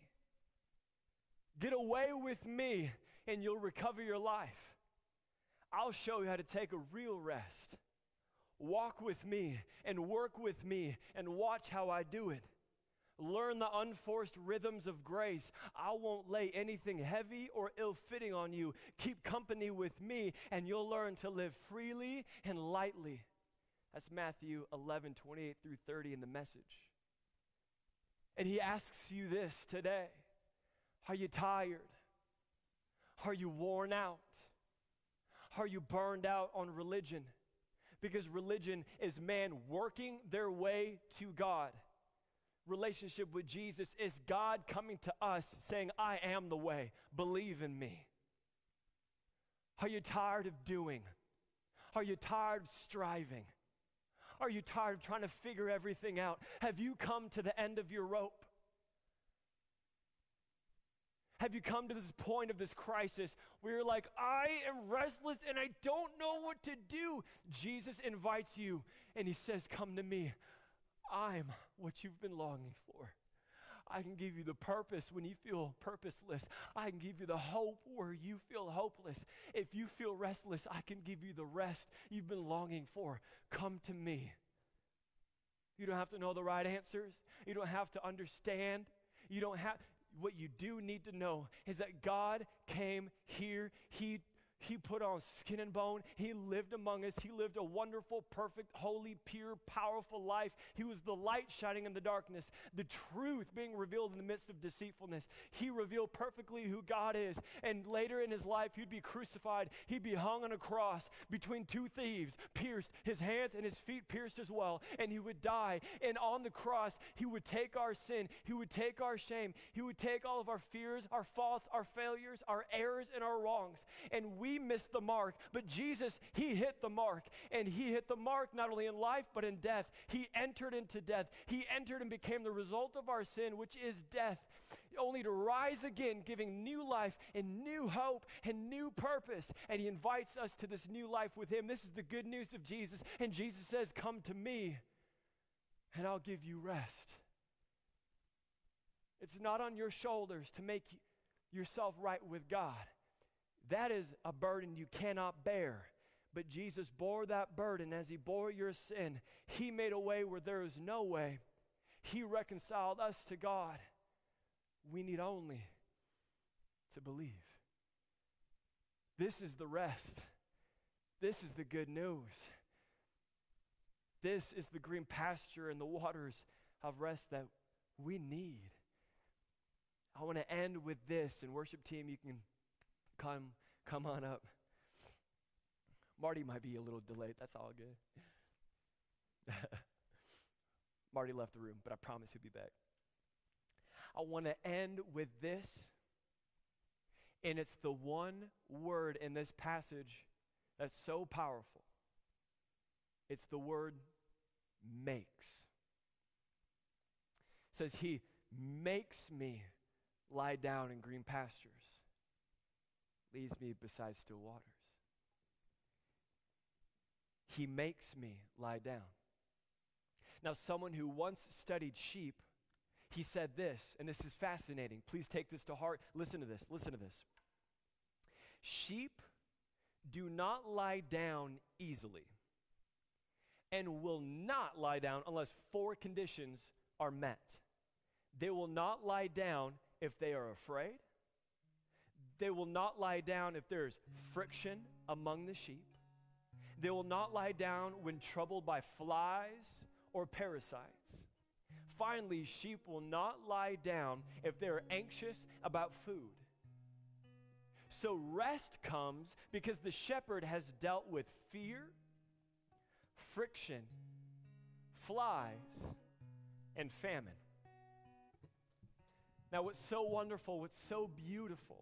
Get away with me and you'll recover your life. I'll show you how to take a real rest. Walk with me and work with me and watch how I do it. Learn the unforced rhythms of grace. I won't lay anything heavy or ill-fitting on you. Keep company with me and you'll learn to live freely and lightly. That's Matthew 11:28 through 30 in the Message. And he asks you this today. Are you tired? Are you worn out? Are you burned out on religion? Because religion is man working their way to God. Relationship with Jesus is God coming to us saying, I am the way, believe in me. Are you tired of doing? Are you tired of striving? Are you tired of trying to figure everything out? Have you come to the end of your rope? Have you come to this point of this crisis where you're like, I am restless and I don't know what to do? Jesus invites you and he says, come to me. I'm what you've been longing for. I can give you the purpose when you feel purposeless. I can give you the hope where you feel hopeless. If you feel restless, I can give you the rest you've been longing for. Come to me. You don't have to know the right answers. You don't have to understand. You don't have, what you do need to know is that God came here. He put on skin and bone. He lived among us. He lived a wonderful, perfect, holy, pure, powerful life. He was the light shining in the darkness, the truth being revealed in the midst of deceitfulness. He revealed perfectly who God is. And later in his life, he'd be crucified. He'd be hung on a cross between two thieves, pierced, his hands and his feet pierced as well. And he would die. And on the cross, he would take our sin. He would take our shame. He would take all of our fears, our faults, our failures, our errors, and our wrongs. And we missed the mark, but Jesus, he hit the mark, and he hit the mark not only in life, but in death. He entered into death. He entered and became the result of our sin, which is death, only to rise again, giving new life and new hope and new purpose. And he invites us to this new life with him. This is the good news of Jesus. And Jesus says, come to me, and I'll give you rest. It's not on your shoulders to make yourself right with God. That is a burden you cannot bear. But Jesus bore that burden. As he bore your sin, he made a way where there is no way. He reconciled us to God. We need only to believe. This is the rest. This is the good news. This is the green pasture and the waters of rest that we need. I want to end with this, and worship team, you can come on up. Marty might be a little delayed. That's all good. Marty left the room, but I promise he'll be back. I want to end with this, and it's the one word in this passage that's so powerful. It's the word makes. It says, he makes me lie down in green pastures, leads me beside still waters. He makes me lie down. Now, someone who once studied sheep, he said this, and this is fascinating. Please take this to heart. Listen to this. Listen to this. Sheep do not lie down easily and will not lie down unless 4 conditions are met. They will not lie down if they are afraid. They will not lie down if there's friction among the sheep. They will not lie down when troubled by flies or parasites. Finally, sheep will not lie down if they're anxious about food. So rest comes because the shepherd has dealt with fear, friction, flies, and famine. Now, what's so wonderful, what's so beautiful,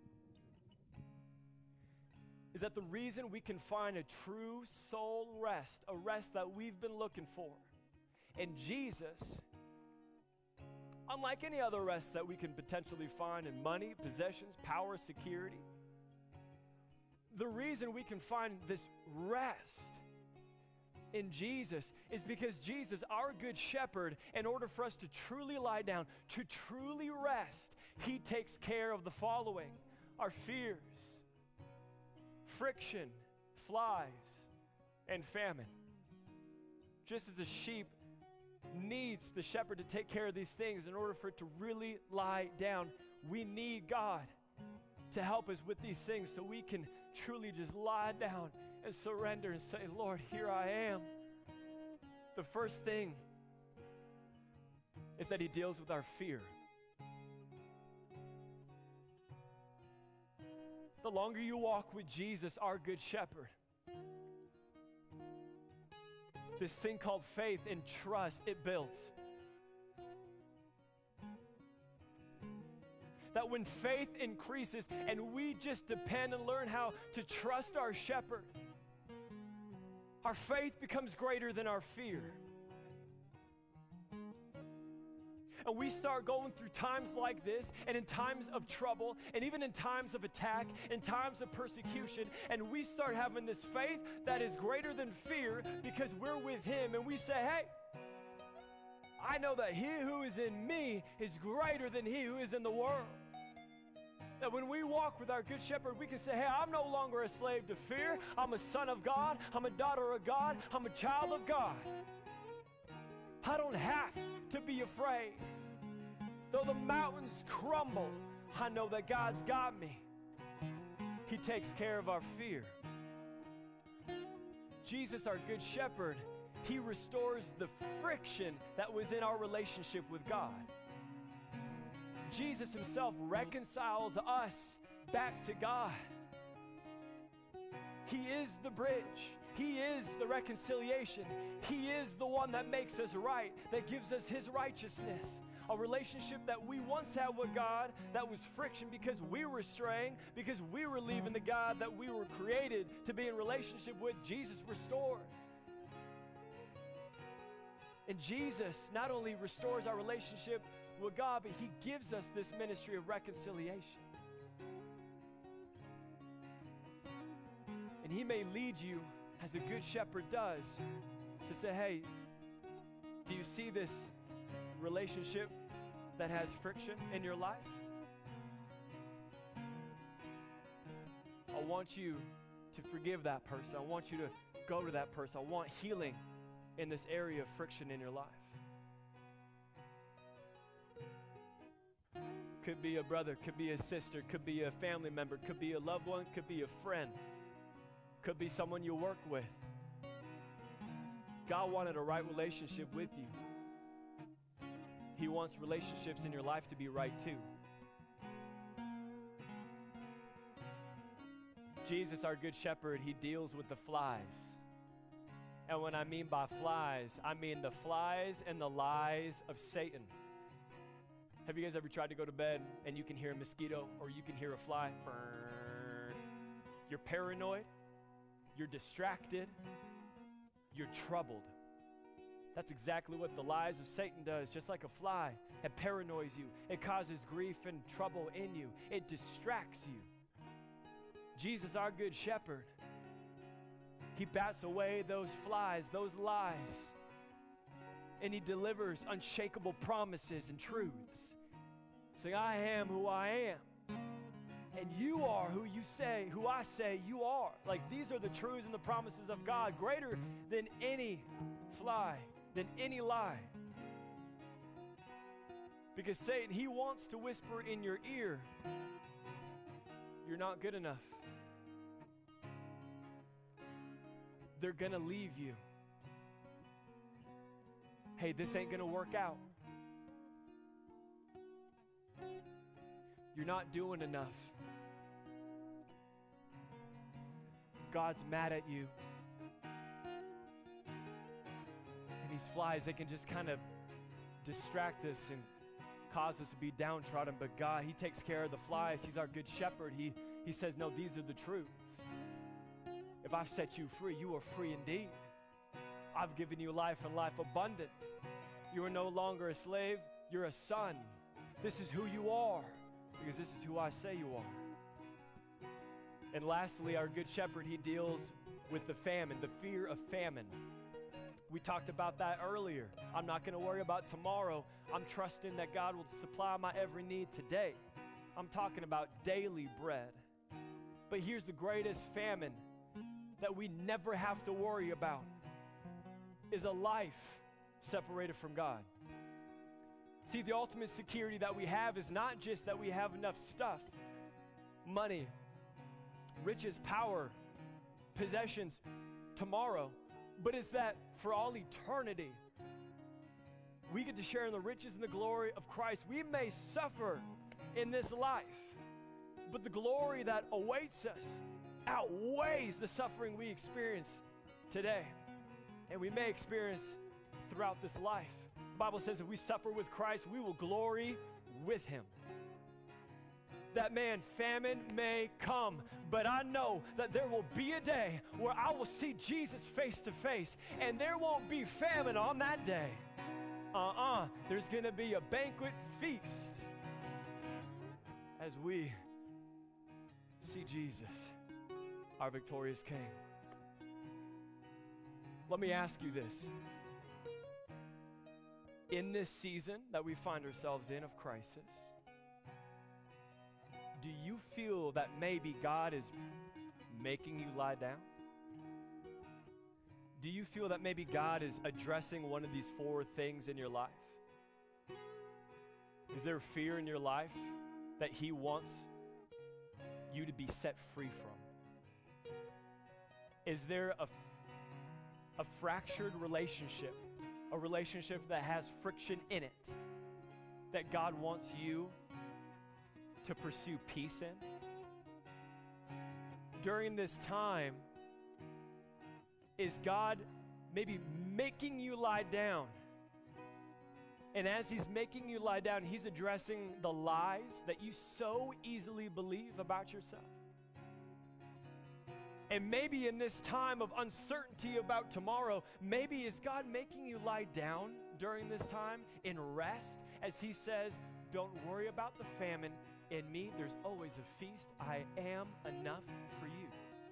is that the reason we can find a true soul rest, a rest that we've been looking for, in Jesus, unlike any other rest that we can potentially find in money, possessions, power, security, the reason we can find this rest in Jesus is because Jesus, our good shepherd, in order for us to truly lie down, to truly rest, he takes care of the following: our fears, friction, flies, and famine. Just as a sheep needs the shepherd to take care of these things in order for it to really lie down, we need God to help us with these things so we can truly just lie down and surrender and say, Lord, here I am. The first thing is that he deals with our fear. The longer you walk with Jesus, our good shepherd, this thing called faith and trust, it builds. That when faith increases and we just depend and learn how to trust our shepherd, our faith becomes greater than our fear. And we start going through times like this, and in times of trouble, and even in times of attack, in times of persecution, and we start having this faith that is greater than fear because we're with him, and we say, hey, I know that he who is in me is greater than he who is in the world. That when we walk with our good shepherd, we can say, hey, I'm no longer a slave to fear. I'm a son of God. I'm a daughter of God. I'm a child of God. I don't have to be afraid. Though the mountains crumble, I know that God's got me. He takes care of our fear. Jesus, our good shepherd, he restores the friction that was in our relationship with God. Jesus himself reconciles us back to God. He is the bridge. He is the reconciliation. He is the one that makes us right, that gives us his righteousness. A relationship that we once had with God that was friction because we were straying, because we were leaving the God that we were created to be in relationship with. Jesus restored. And Jesus not only restores our relationship with God, but he gives us this ministry of reconciliation. And he may lead you, as a good shepherd does, to say, hey, do you see this relationship that has friction in your life? I want you to forgive that person. I want you to go to that person. I want healing in this area of friction in your life. Could be a brother, could be a sister, could be a family member, could be a loved one, could be a friend, could be someone you work with. God wanted a right relationship with you. He wants relationships in your life to be right too. Jesus, our good shepherd, he deals with the flies. And when I mean by flies, I mean the flies and the lies of Satan. Have you guys ever tried to go to bed and you can hear a mosquito or you can hear a fly? Burn. You're paranoid, you're distracted, you're troubled. That's exactly what the lies of Satan does. Just like a fly, it paranoids you. It causes grief and trouble in you. It distracts you. Jesus, our good shepherd, he bats away those flies, those lies, and he delivers unshakable promises and truths. Saying, I am who I am, and you are who I say you are. Like, these are the truths and the promises of God, greater than any fly, than any lie. Because Satan, he wants to whisper in your ear, you're not good enough. They're gonna leave you. Hey, this ain't gonna work out. You're not doing enough. God's mad at you. And these flies, they can just kind of distract us and cause us to be downtrodden. But God, he takes care of the flies. He's our good shepherd. He says, no, these are the truths. If I've set you free, you are free indeed. I've given you life and life abundant. You are no longer a slave. You're a son. This is who you are, because this is who I say you are. And lastly, our good shepherd, he deals with the famine, the fear of famine. We talked about that earlier. I'm not going to worry about tomorrow. I'm trusting that God will supply my every need today. I'm talking about daily bread. But here's the greatest famine that we never have to worry about, is a life separated from God. See, the ultimate security that we have is not just that we have enough stuff, money, riches, power, possessions tomorrow, but it's that for all eternity, we get to share in the riches and the glory of Christ. We may suffer in this life, but the glory that awaits us outweighs the suffering we experience today, and we may experience throughout this life. The Bible says if we suffer with Christ, we will glory with him. That man, famine may come, but I know that there will be a day where I will see Jesus face to face, and there won't be famine on that day. There's going to be a banquet feast as we see Jesus, our victorious King. Let me ask you this. In this season that we find ourselves in of crisis, do you feel that maybe God is making you lie down? Do you feel that maybe God is addressing one of these 4 things in your life? Is there fear in your life that he wants you to be set free from? Is there a fractured relationship, a relationship that has friction in it, that God wants you to pursue peace in? During this time, is God maybe making you lie down? And as he's making you lie down, he's addressing the lies that you so easily believe about yourself. And maybe in this time of uncertainty about tomorrow, maybe is God making you lie down during this time in rest, as he says, don't worry about the famine. In me, there's always a feast. I am enough for you.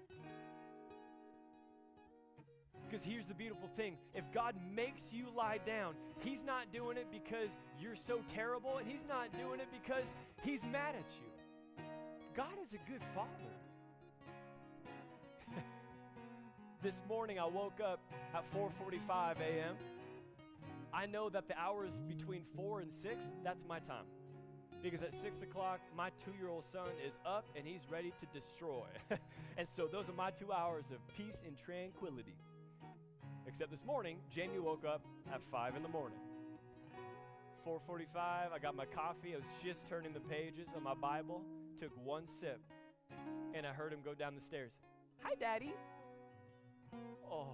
Because here's the beautiful thing. If God makes you lie down, he's not doing it because you're so terrible, and he's not doing it because he's mad at you. God is a good father. This morning I woke up at 4:45 a.m. I know that the hours between 4 and 6, that's my time. Because at 6 o'clock, my 2-year-old son is up and he's ready to destroy. And so those are my 2 hours of peace and tranquility. Except this morning, Jamie woke up at 5 in the morning. 4:45, I got my coffee. I was just turning the pages of my Bible, took one sip, and I heard him go down the stairs. Hi, Daddy. Oh.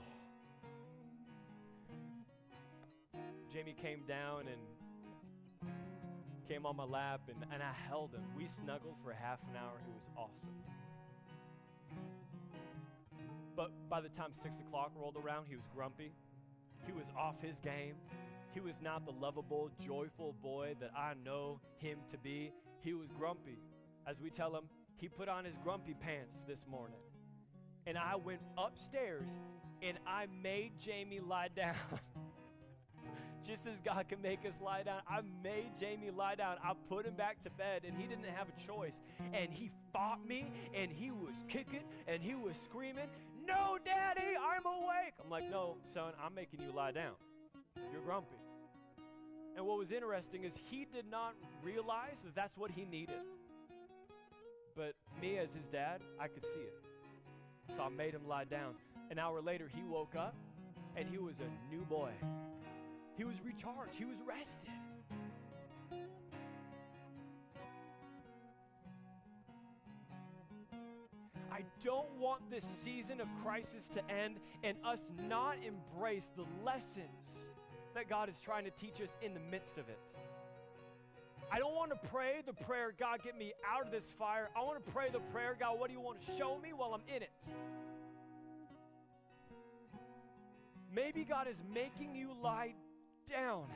Jamie came down and came on my lap, and I held him. We snuggled for half an hour. It was awesome. But by the time 6 o'clock rolled around, he was grumpy. He was off his game. He was not the lovable, joyful boy that I know him to be. He was grumpy. As we tell him, he put on his grumpy pants this morning. And I went upstairs and I made Jamie lie down. Just as God can make us lie down, I made Jamie lie down. I put him back to bed, and he didn't have a choice. And he fought me, and he was kicking, and he was screaming, "No, Daddy, I'm awake." I'm like, "No, son, I'm making you lie down. You're grumpy." And what was interesting is he did not realize that that's what he needed. But me as his dad, I could see it. So I made him lie down. An hour later, he woke up, and he was a new boy. He was recharged. He was rested. I don't want this season of crisis to end and us not embrace the lessons that God is trying to teach us in the midst of it. I don't want to pray the prayer, "God, get me out of this fire." I want to pray the prayer, "God, what do you want to show me while I'm in it?" Maybe God is making you lie down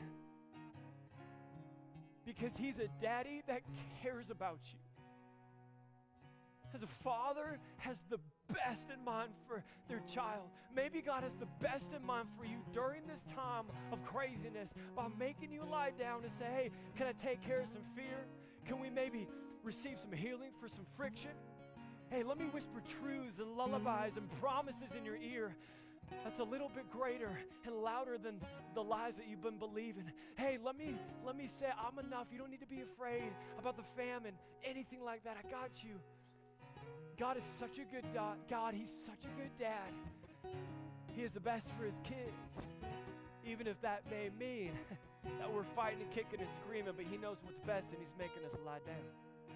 because he's a daddy that cares about you. As a father has the best in mind for their child. Maybe God has the best in mind for you during this time of craziness by making you lie down and say, "Hey, can I take care of some fear? Can we maybe receive some healing for some friction? Hey, let me whisper truths and lullabies and promises in your ear that's a little bit greater and louder than the lies that you've been believing. Hey, let me say I'm enough. You don't need to be afraid about the famine, anything like that. I got you." God is such a good God. He's such a good dad. He is the best for his kids, even if that may mean that we're fighting and kicking and screaming, but he knows what's best, and he's making us lie down.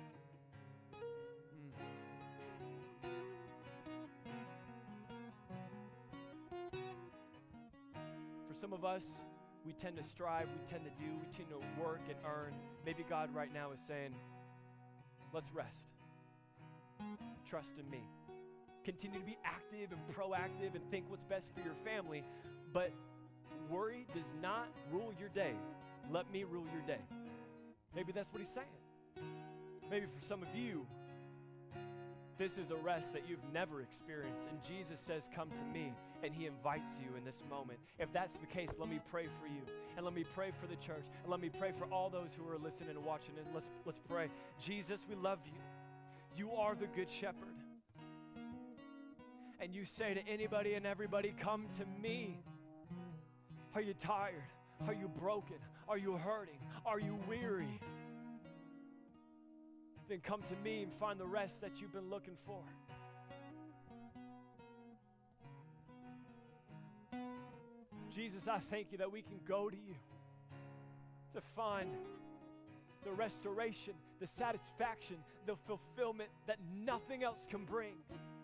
For some of us, we tend to strive, we tend to do, we tend to work and earn. Maybe God right now is saying, let's rest. Trust in me. Continue to be active and proactive and think what's best for your family, but worry does not rule your day. Let me rule your day. Maybe that's what he's saying. Maybe for some of you, this is a rest that you've never experienced, and Jesus says, "Come to me," and he invites you in this moment. If that's the case, let me pray for you, and let me pray for the church, and let me pray for all those who are listening and watching, and let's pray. Jesus, we love you. You are the good shepherd. And you say to anybody and everybody, "Come to me." Are you tired? Are you broken? Are you hurting? Are you weary? then come to me and find the rest that you've been looking for. Jesus, I thank you that we can go to you to find the restoration, the satisfaction, the fulfillment that nothing else can bring.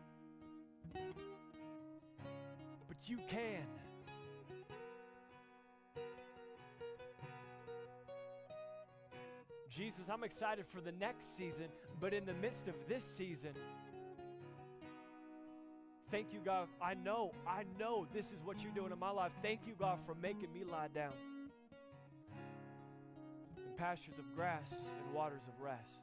But you can. Jesus, I'm excited for the next season, but in the midst of this season, thank you, God. I know this is what you're doing in my life. Thank you, God, for making me lie down in pastures of grass and waters of rest.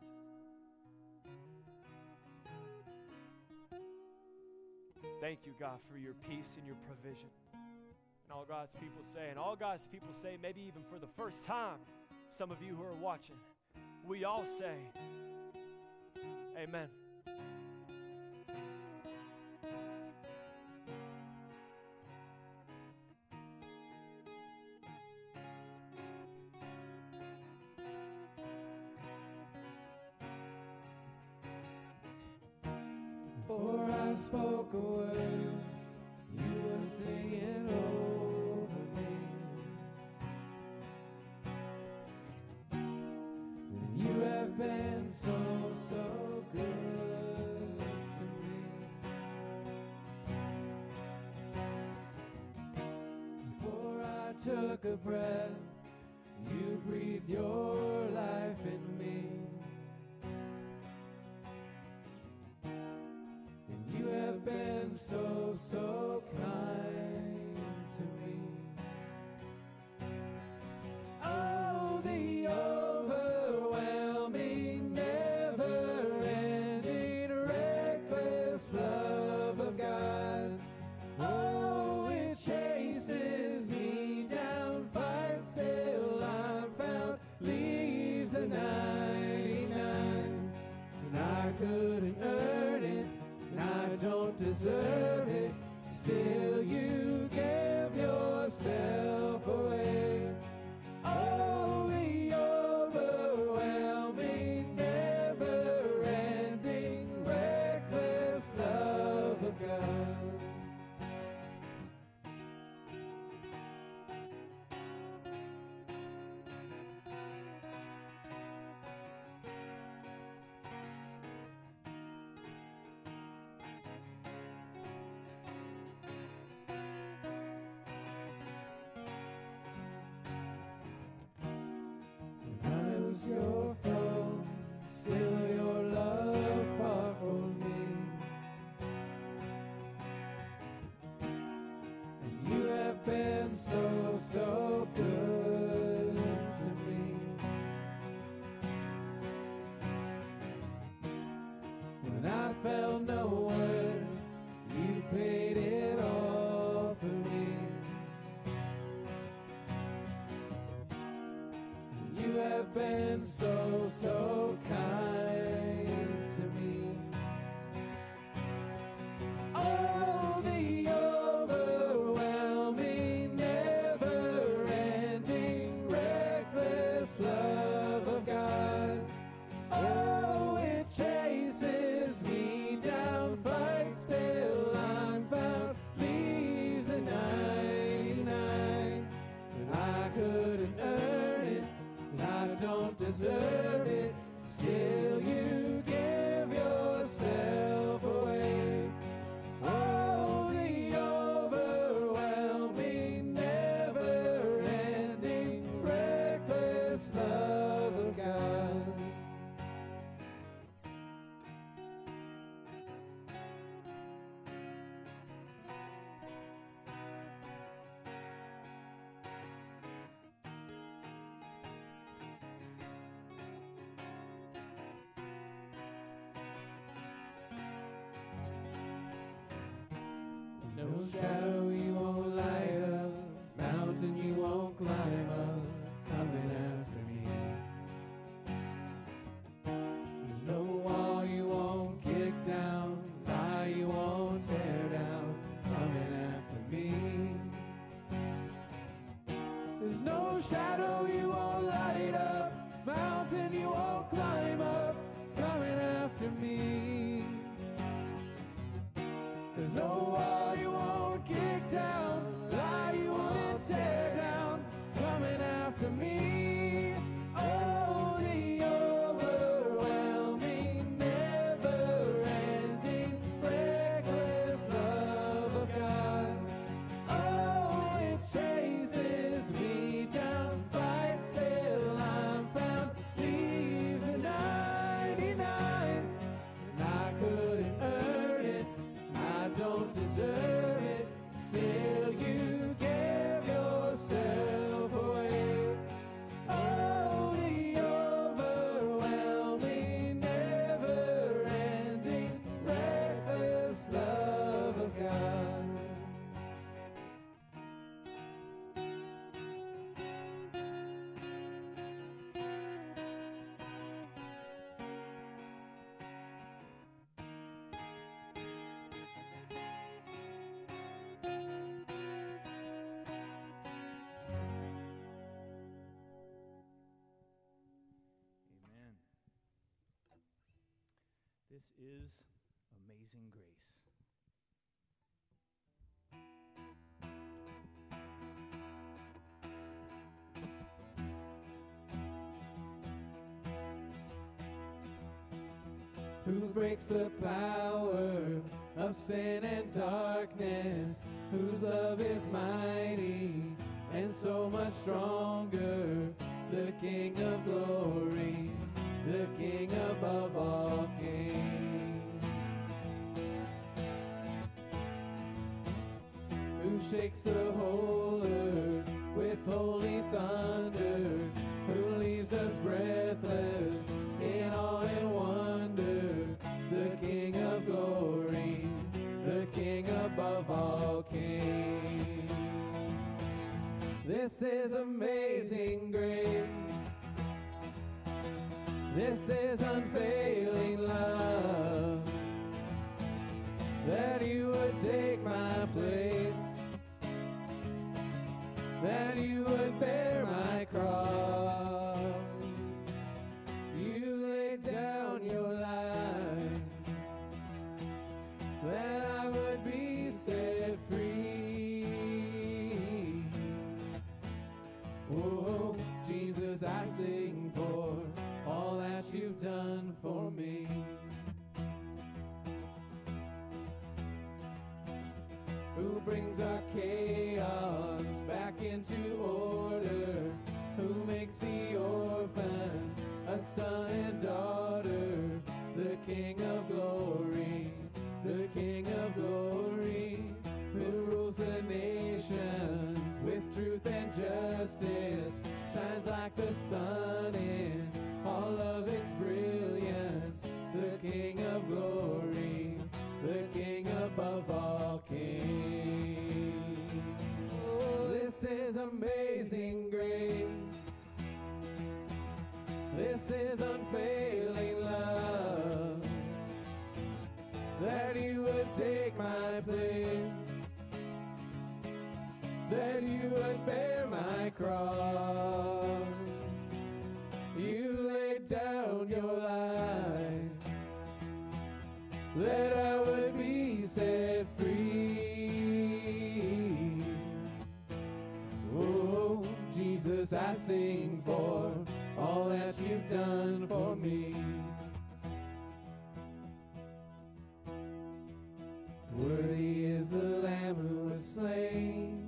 Thank you, God, for your peace and your provision. And all God's people say, and all God's people say, maybe even for the first time, some of you who are watching, we all say, amen. Before I spoke a word, you were singing over me. And you have been so, so good to me. Before I took a breath, you breathed your life in me. You have been so, so kind to me. Oh, the overwhelming, never-ending, reckless love of God. Oh, it chases me down, fights till I'm found, leaves the 99. And I couldn't earn it, I don't deserve it, still you gave yourself away. Oh, the overwhelming, never-ending, reckless love of God. Your fault, still your love far from me. And you have been so, so good to me. When I felt no worth, you paid it all for me. You have been so, so kind to me. Oh, the overwhelming, never-ending, reckless love of God. Oh, it chases me down, fights till I'm found, leaves the 99. And I couldn't earn it, I don't deserve it, still you give yourself away. Oh, the overwhelming, never-ending, reckless love of God. No shadow you won't light up, mountain you won't climb up, coming after me. There's no wall you won't kick down, lie you won't tear down, coming after me. There's no shadow you won't light up, mountain you won't climb up, coming This is Amazing Grace. Who breaks the power of sin and darkness, whose love is mighty and so much stronger, the King of glory, the King above all kings. Who shakes the whole earth with holy thunder, who leaves us breathless in awe and wonder, the King of glory, the King above all kings. This is amazing grace. This is unfailing love, that you would take my place, that you would bear my cross. You laid down your life, that I would be set free. Oh, Jesus, I sing for all that you've done for me. Who brings our chaos back into order, who makes the orphan a son and daughter, the King of glory, the King of glory, who rules the nations with truth and justice, shines like the sun in all of its brilliance, the King of glory, the King above all kings. Oh, this is amazing grace. This is unfailing love, that you would take my place, that you would bear my cross. You laid down your life, that I would be set free. Oh, Jesus, I sing for all that you've done for me. Worthy is the Lamb who was slain.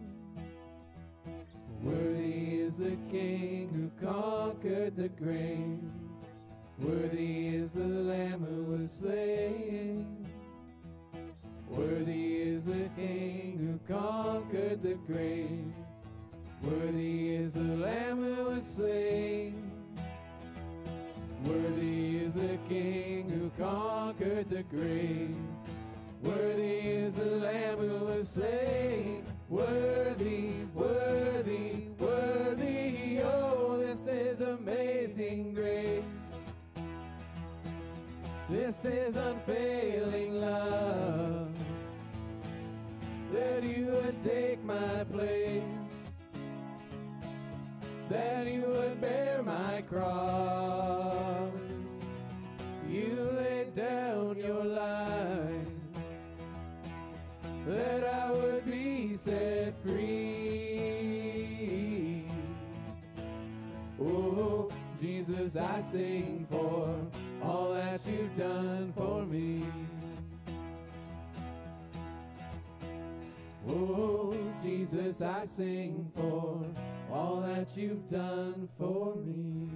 Worthy is the King who conquered the grave. Worthy is the Lamb who was slain. Worthy is the King who conquered the grave. Worthy is the Lamb who was slain. Worthy is the King who conquered the grave. Worthy is the Lamb who was slain. Worthy, worthy, worthy. Oh, this is amazing grace. This is unfailing love, that you would take my place, that you would bear my cross. You laid down your life, that I would be set free. Oh, Jesus, I sing for all that you've done for me. Oh, Jesus, I sing for all that you've done for me.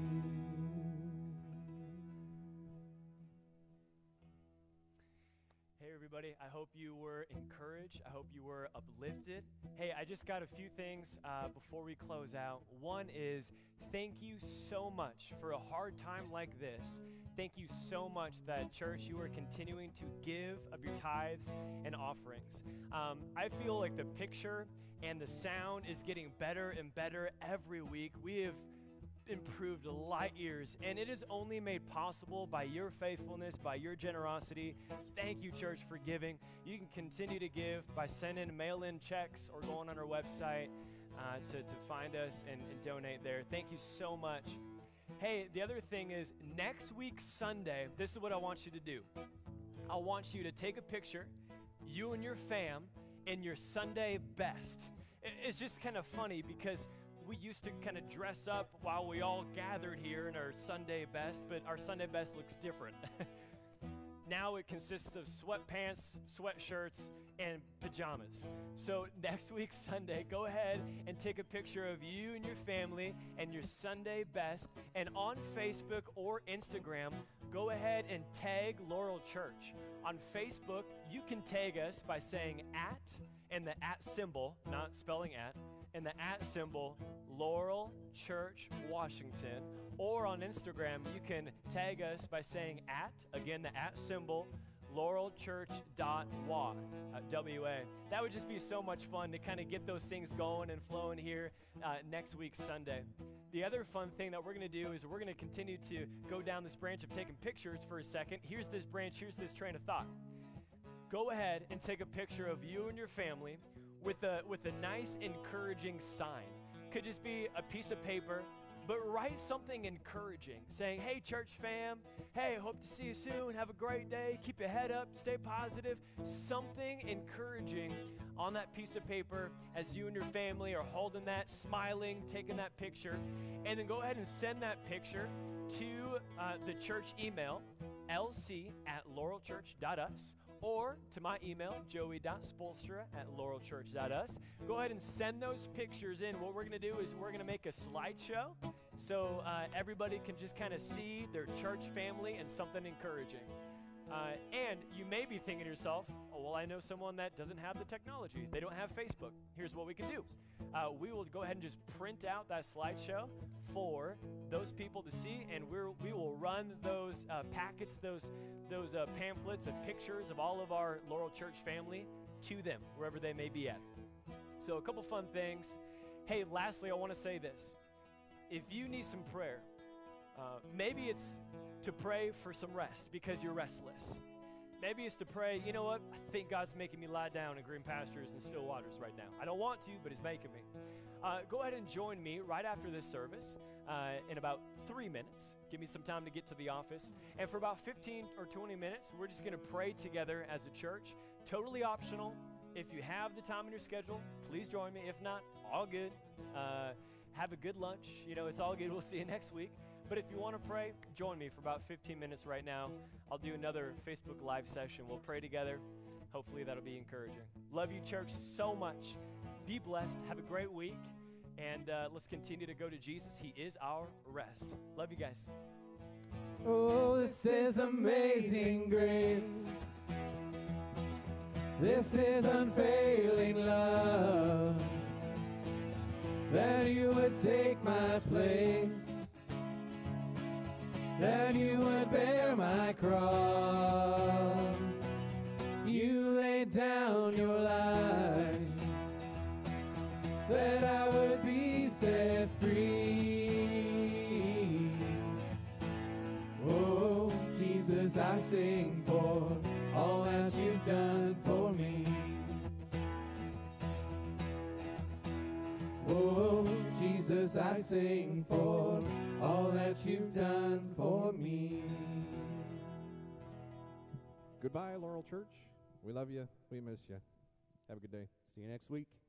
Hey everybody, I hope you were encouraged. I hope you were uplifted. Hey, I just got a few things before we close out. One is, thank you so much for a hard time like this. Thank you so much that, church, you are continuing to give of your tithes and offerings. I feel like the picture and the sound is getting better and better every week. We have improved light years, and it is only made possible by your faithfulness, by your generosity. Thank you, church, for giving. You can continue to give by sending mail-in checks or going on our website to find us and donate there. Thank you so much. Hey, the other thing is, next week Sunday, this is what I want you to do. I want you to take a picture, you and your fam, in your Sunday best. It's just kind of funny because we used to kind of dress up while we all gathered here in our Sunday best, but our Sunday best looks different. Now it consists of sweatpants, sweatshirts, and pajamas. So next week, Sunday, go ahead and take a picture of you and your family and your Sunday best. And on Facebook or Instagram, go ahead and tag Laurel Church. On Facebook, you can tag us by saying @ and the @ symbol, not spelling at, and the @ symbol, Laurel Church Washington. Or on Instagram, you can tag us by saying @ again, the @ symbol, laurelchurch.wa, W-A. That would just be so much fun to kind of get those things going and flowing here next week, Sunday. The other fun thing that we're going to do is we're going to continue to go down this branch of taking pictures for a second. Here's this branch, here's this train of thought. Go ahead and take a picture of you and your family with a nice, encouraging sign. Could just be a piece of paper, but write something encouraging, saying, hey, church fam, hey, hope to see you soon, have a great day, keep your head up, stay positive. Something encouraging on that piece of paper as you and your family are holding that, smiling, taking that picture. And then go ahead and send that picture to the church email, lc@laurelchurch.us, or to my email, joey.spolstra@laurelchurch.us. Go ahead and send those pictures in. What we're going to do is we're going to make a slideshow so everybody can just kind of see their church family and something encouraging. And you may be thinking to yourself, oh, well, I know someone that doesn't have the technology. They don't have Facebook. Here's what we can do. We will go ahead and just print out that slideshow for those people to see, and we will run those packets, those pamphlets and pictures of all of our Laurel Church family to them, wherever they may be at. So a couple fun things. Hey, lastly, I want to say this. If you need some prayer, maybe it's to pray for some rest because you're restless. Maybe it's to pray, you know what, I think God's making me lie down in green pastures and still waters right now. I don't want to, but He's making me. Go ahead and join me right after this service in about 3 minutes. Give me some time to get to the office. And for about 15 or 20 minutes, we're just going to pray together as a church. Totally optional. If you have the time in your schedule, please join me. If not, all good. Have a good lunch. You know, it's all good. We'll see you next week. But if you want to pray, join me for about 15 minutes right now. I'll do another Facebook Live session. We'll pray together. Hopefully that'll be encouraging. Love you, church, so much. Be blessed. Have a great week. And let's continue to go to Jesus. He is our rest. Love you guys. Oh, this is amazing grace. This is unfailing love. That you would take my place. That you would bear my cross. You laid down your life, that I would be set free. Oh, Jesus, I sing for all that you've done for me. Oh, Jesus, I sing for all that you've done for me. Goodbye, Laurel Church. We love you. We miss you. Have a good day. See you next week.